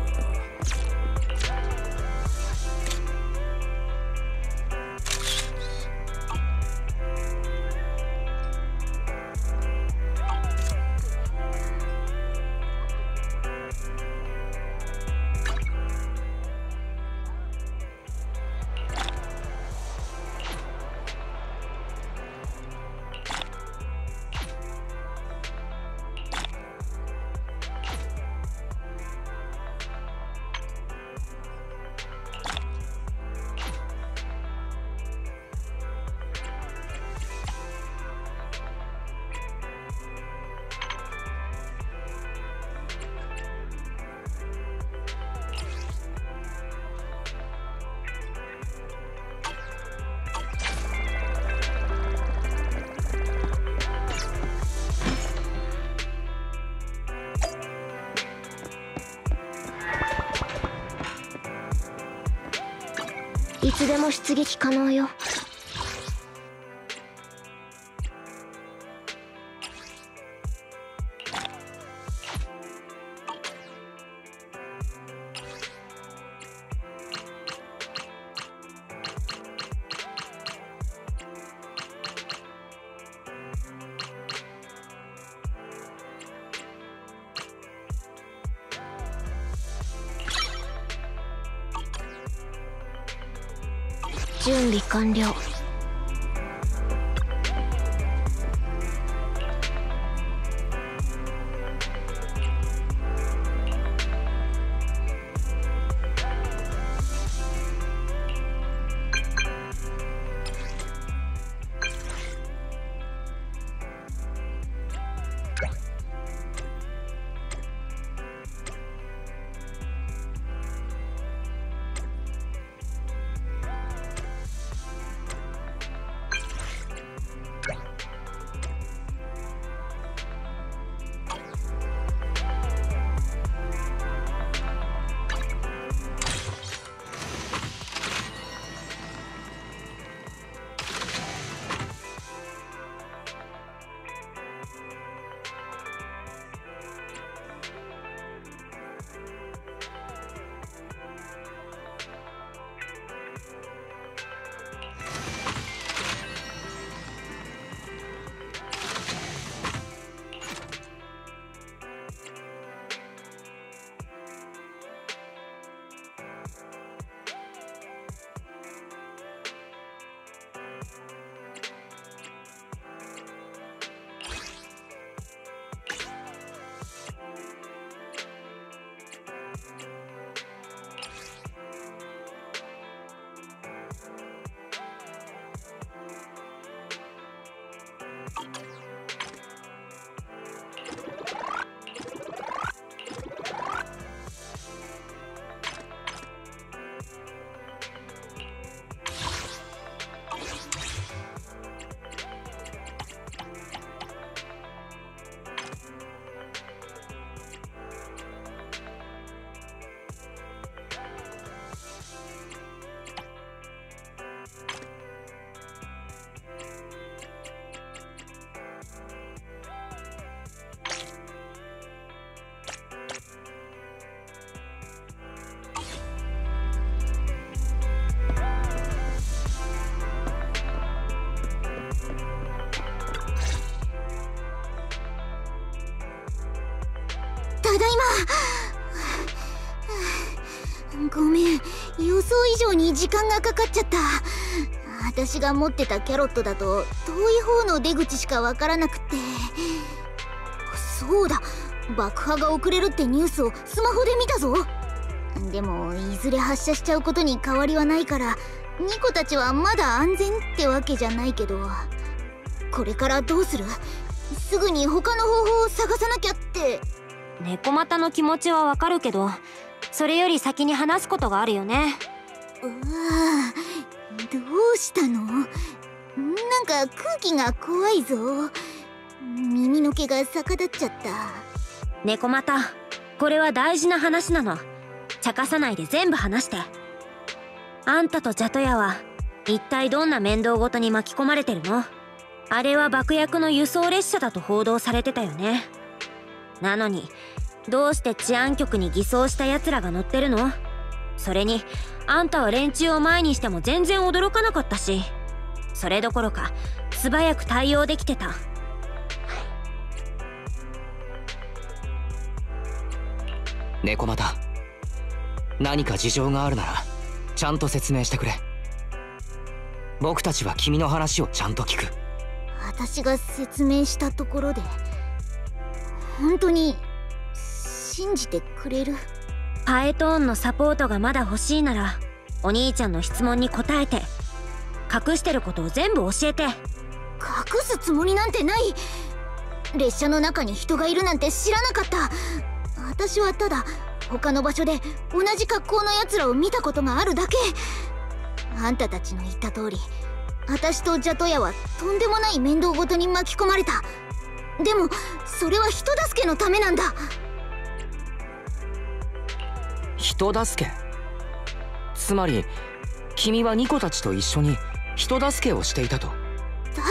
いつでも出撃可能よ。準備完了。ごめん、予想以上に時間がかかっちゃった。私が持ってたキャロットだと遠い方の出口しかわからなくって。そうだ、爆破が遅れるってニュースをスマホで見たぞ。でもいずれ発射しちゃうことに変わりはないから、ニコたちはまだ安全ってわけじゃないけど、これからどうする？すぐに他の方法を探さなきゃって。 猫又の気持ちはわかるけど、それより先に話すことがあるよね。 うわぁ、どうしたの？なんか空気が怖いぞ。耳の毛が逆立っちゃった。 猫又、これは大事な話なの。茶化さないで全部話して。あんたとジャトヤは一体どんな面倒ごとに巻き込まれてるの？あれは爆薬の輸送列車だと報道されてたよね。なのにどうして治安局に偽装した奴らが乗ってるの？それにあんたは連中を前にしても全然驚かなかったし、それどころか素早く対応できてた。 猫又、何か事情があるならちゃんと説明してくれ。僕たちは君の話をちゃんと聞く。 私が説明したところで本当に信じてくれる？ パエトーンのサポートがまだ欲しいならお兄ちゃんの質問に答えて、隠してることを全部教えて。 隠すつもりなんてない。列車の中に人がいるなんて知らなかった。私はただ他の場所で同じ格好のやつらを見たことがあるだけ。あんたたちの言った通り、私とジャトヤはとんでもない面倒ごとに巻き込まれた。でもそれは人助けのためなんだ。 人助け？つまり君はニコたちと一緒に人助けをしていたと？ だ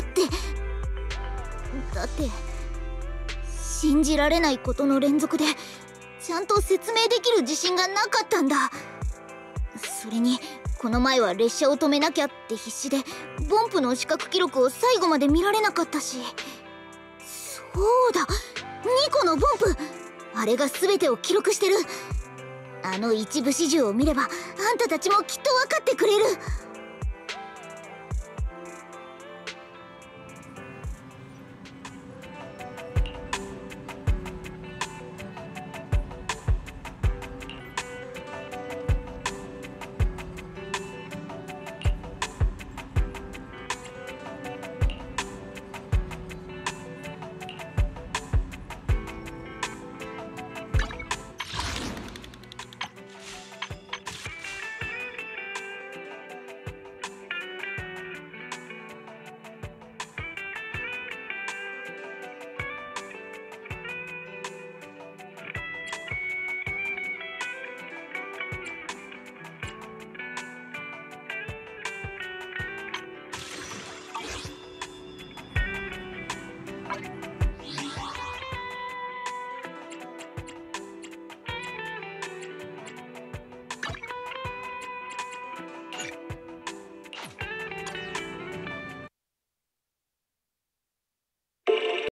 って信じられないことの連続でちゃんと説明できる自信がなかったんだ。それにこの前は列車を止めなきゃって必死でボンプの視覚記録を最後まで見られなかったし。そうだ、2個のボンプ、あれが全てを記録してる。あの一部始終を見ればあんたたちもきっと分かってくれる。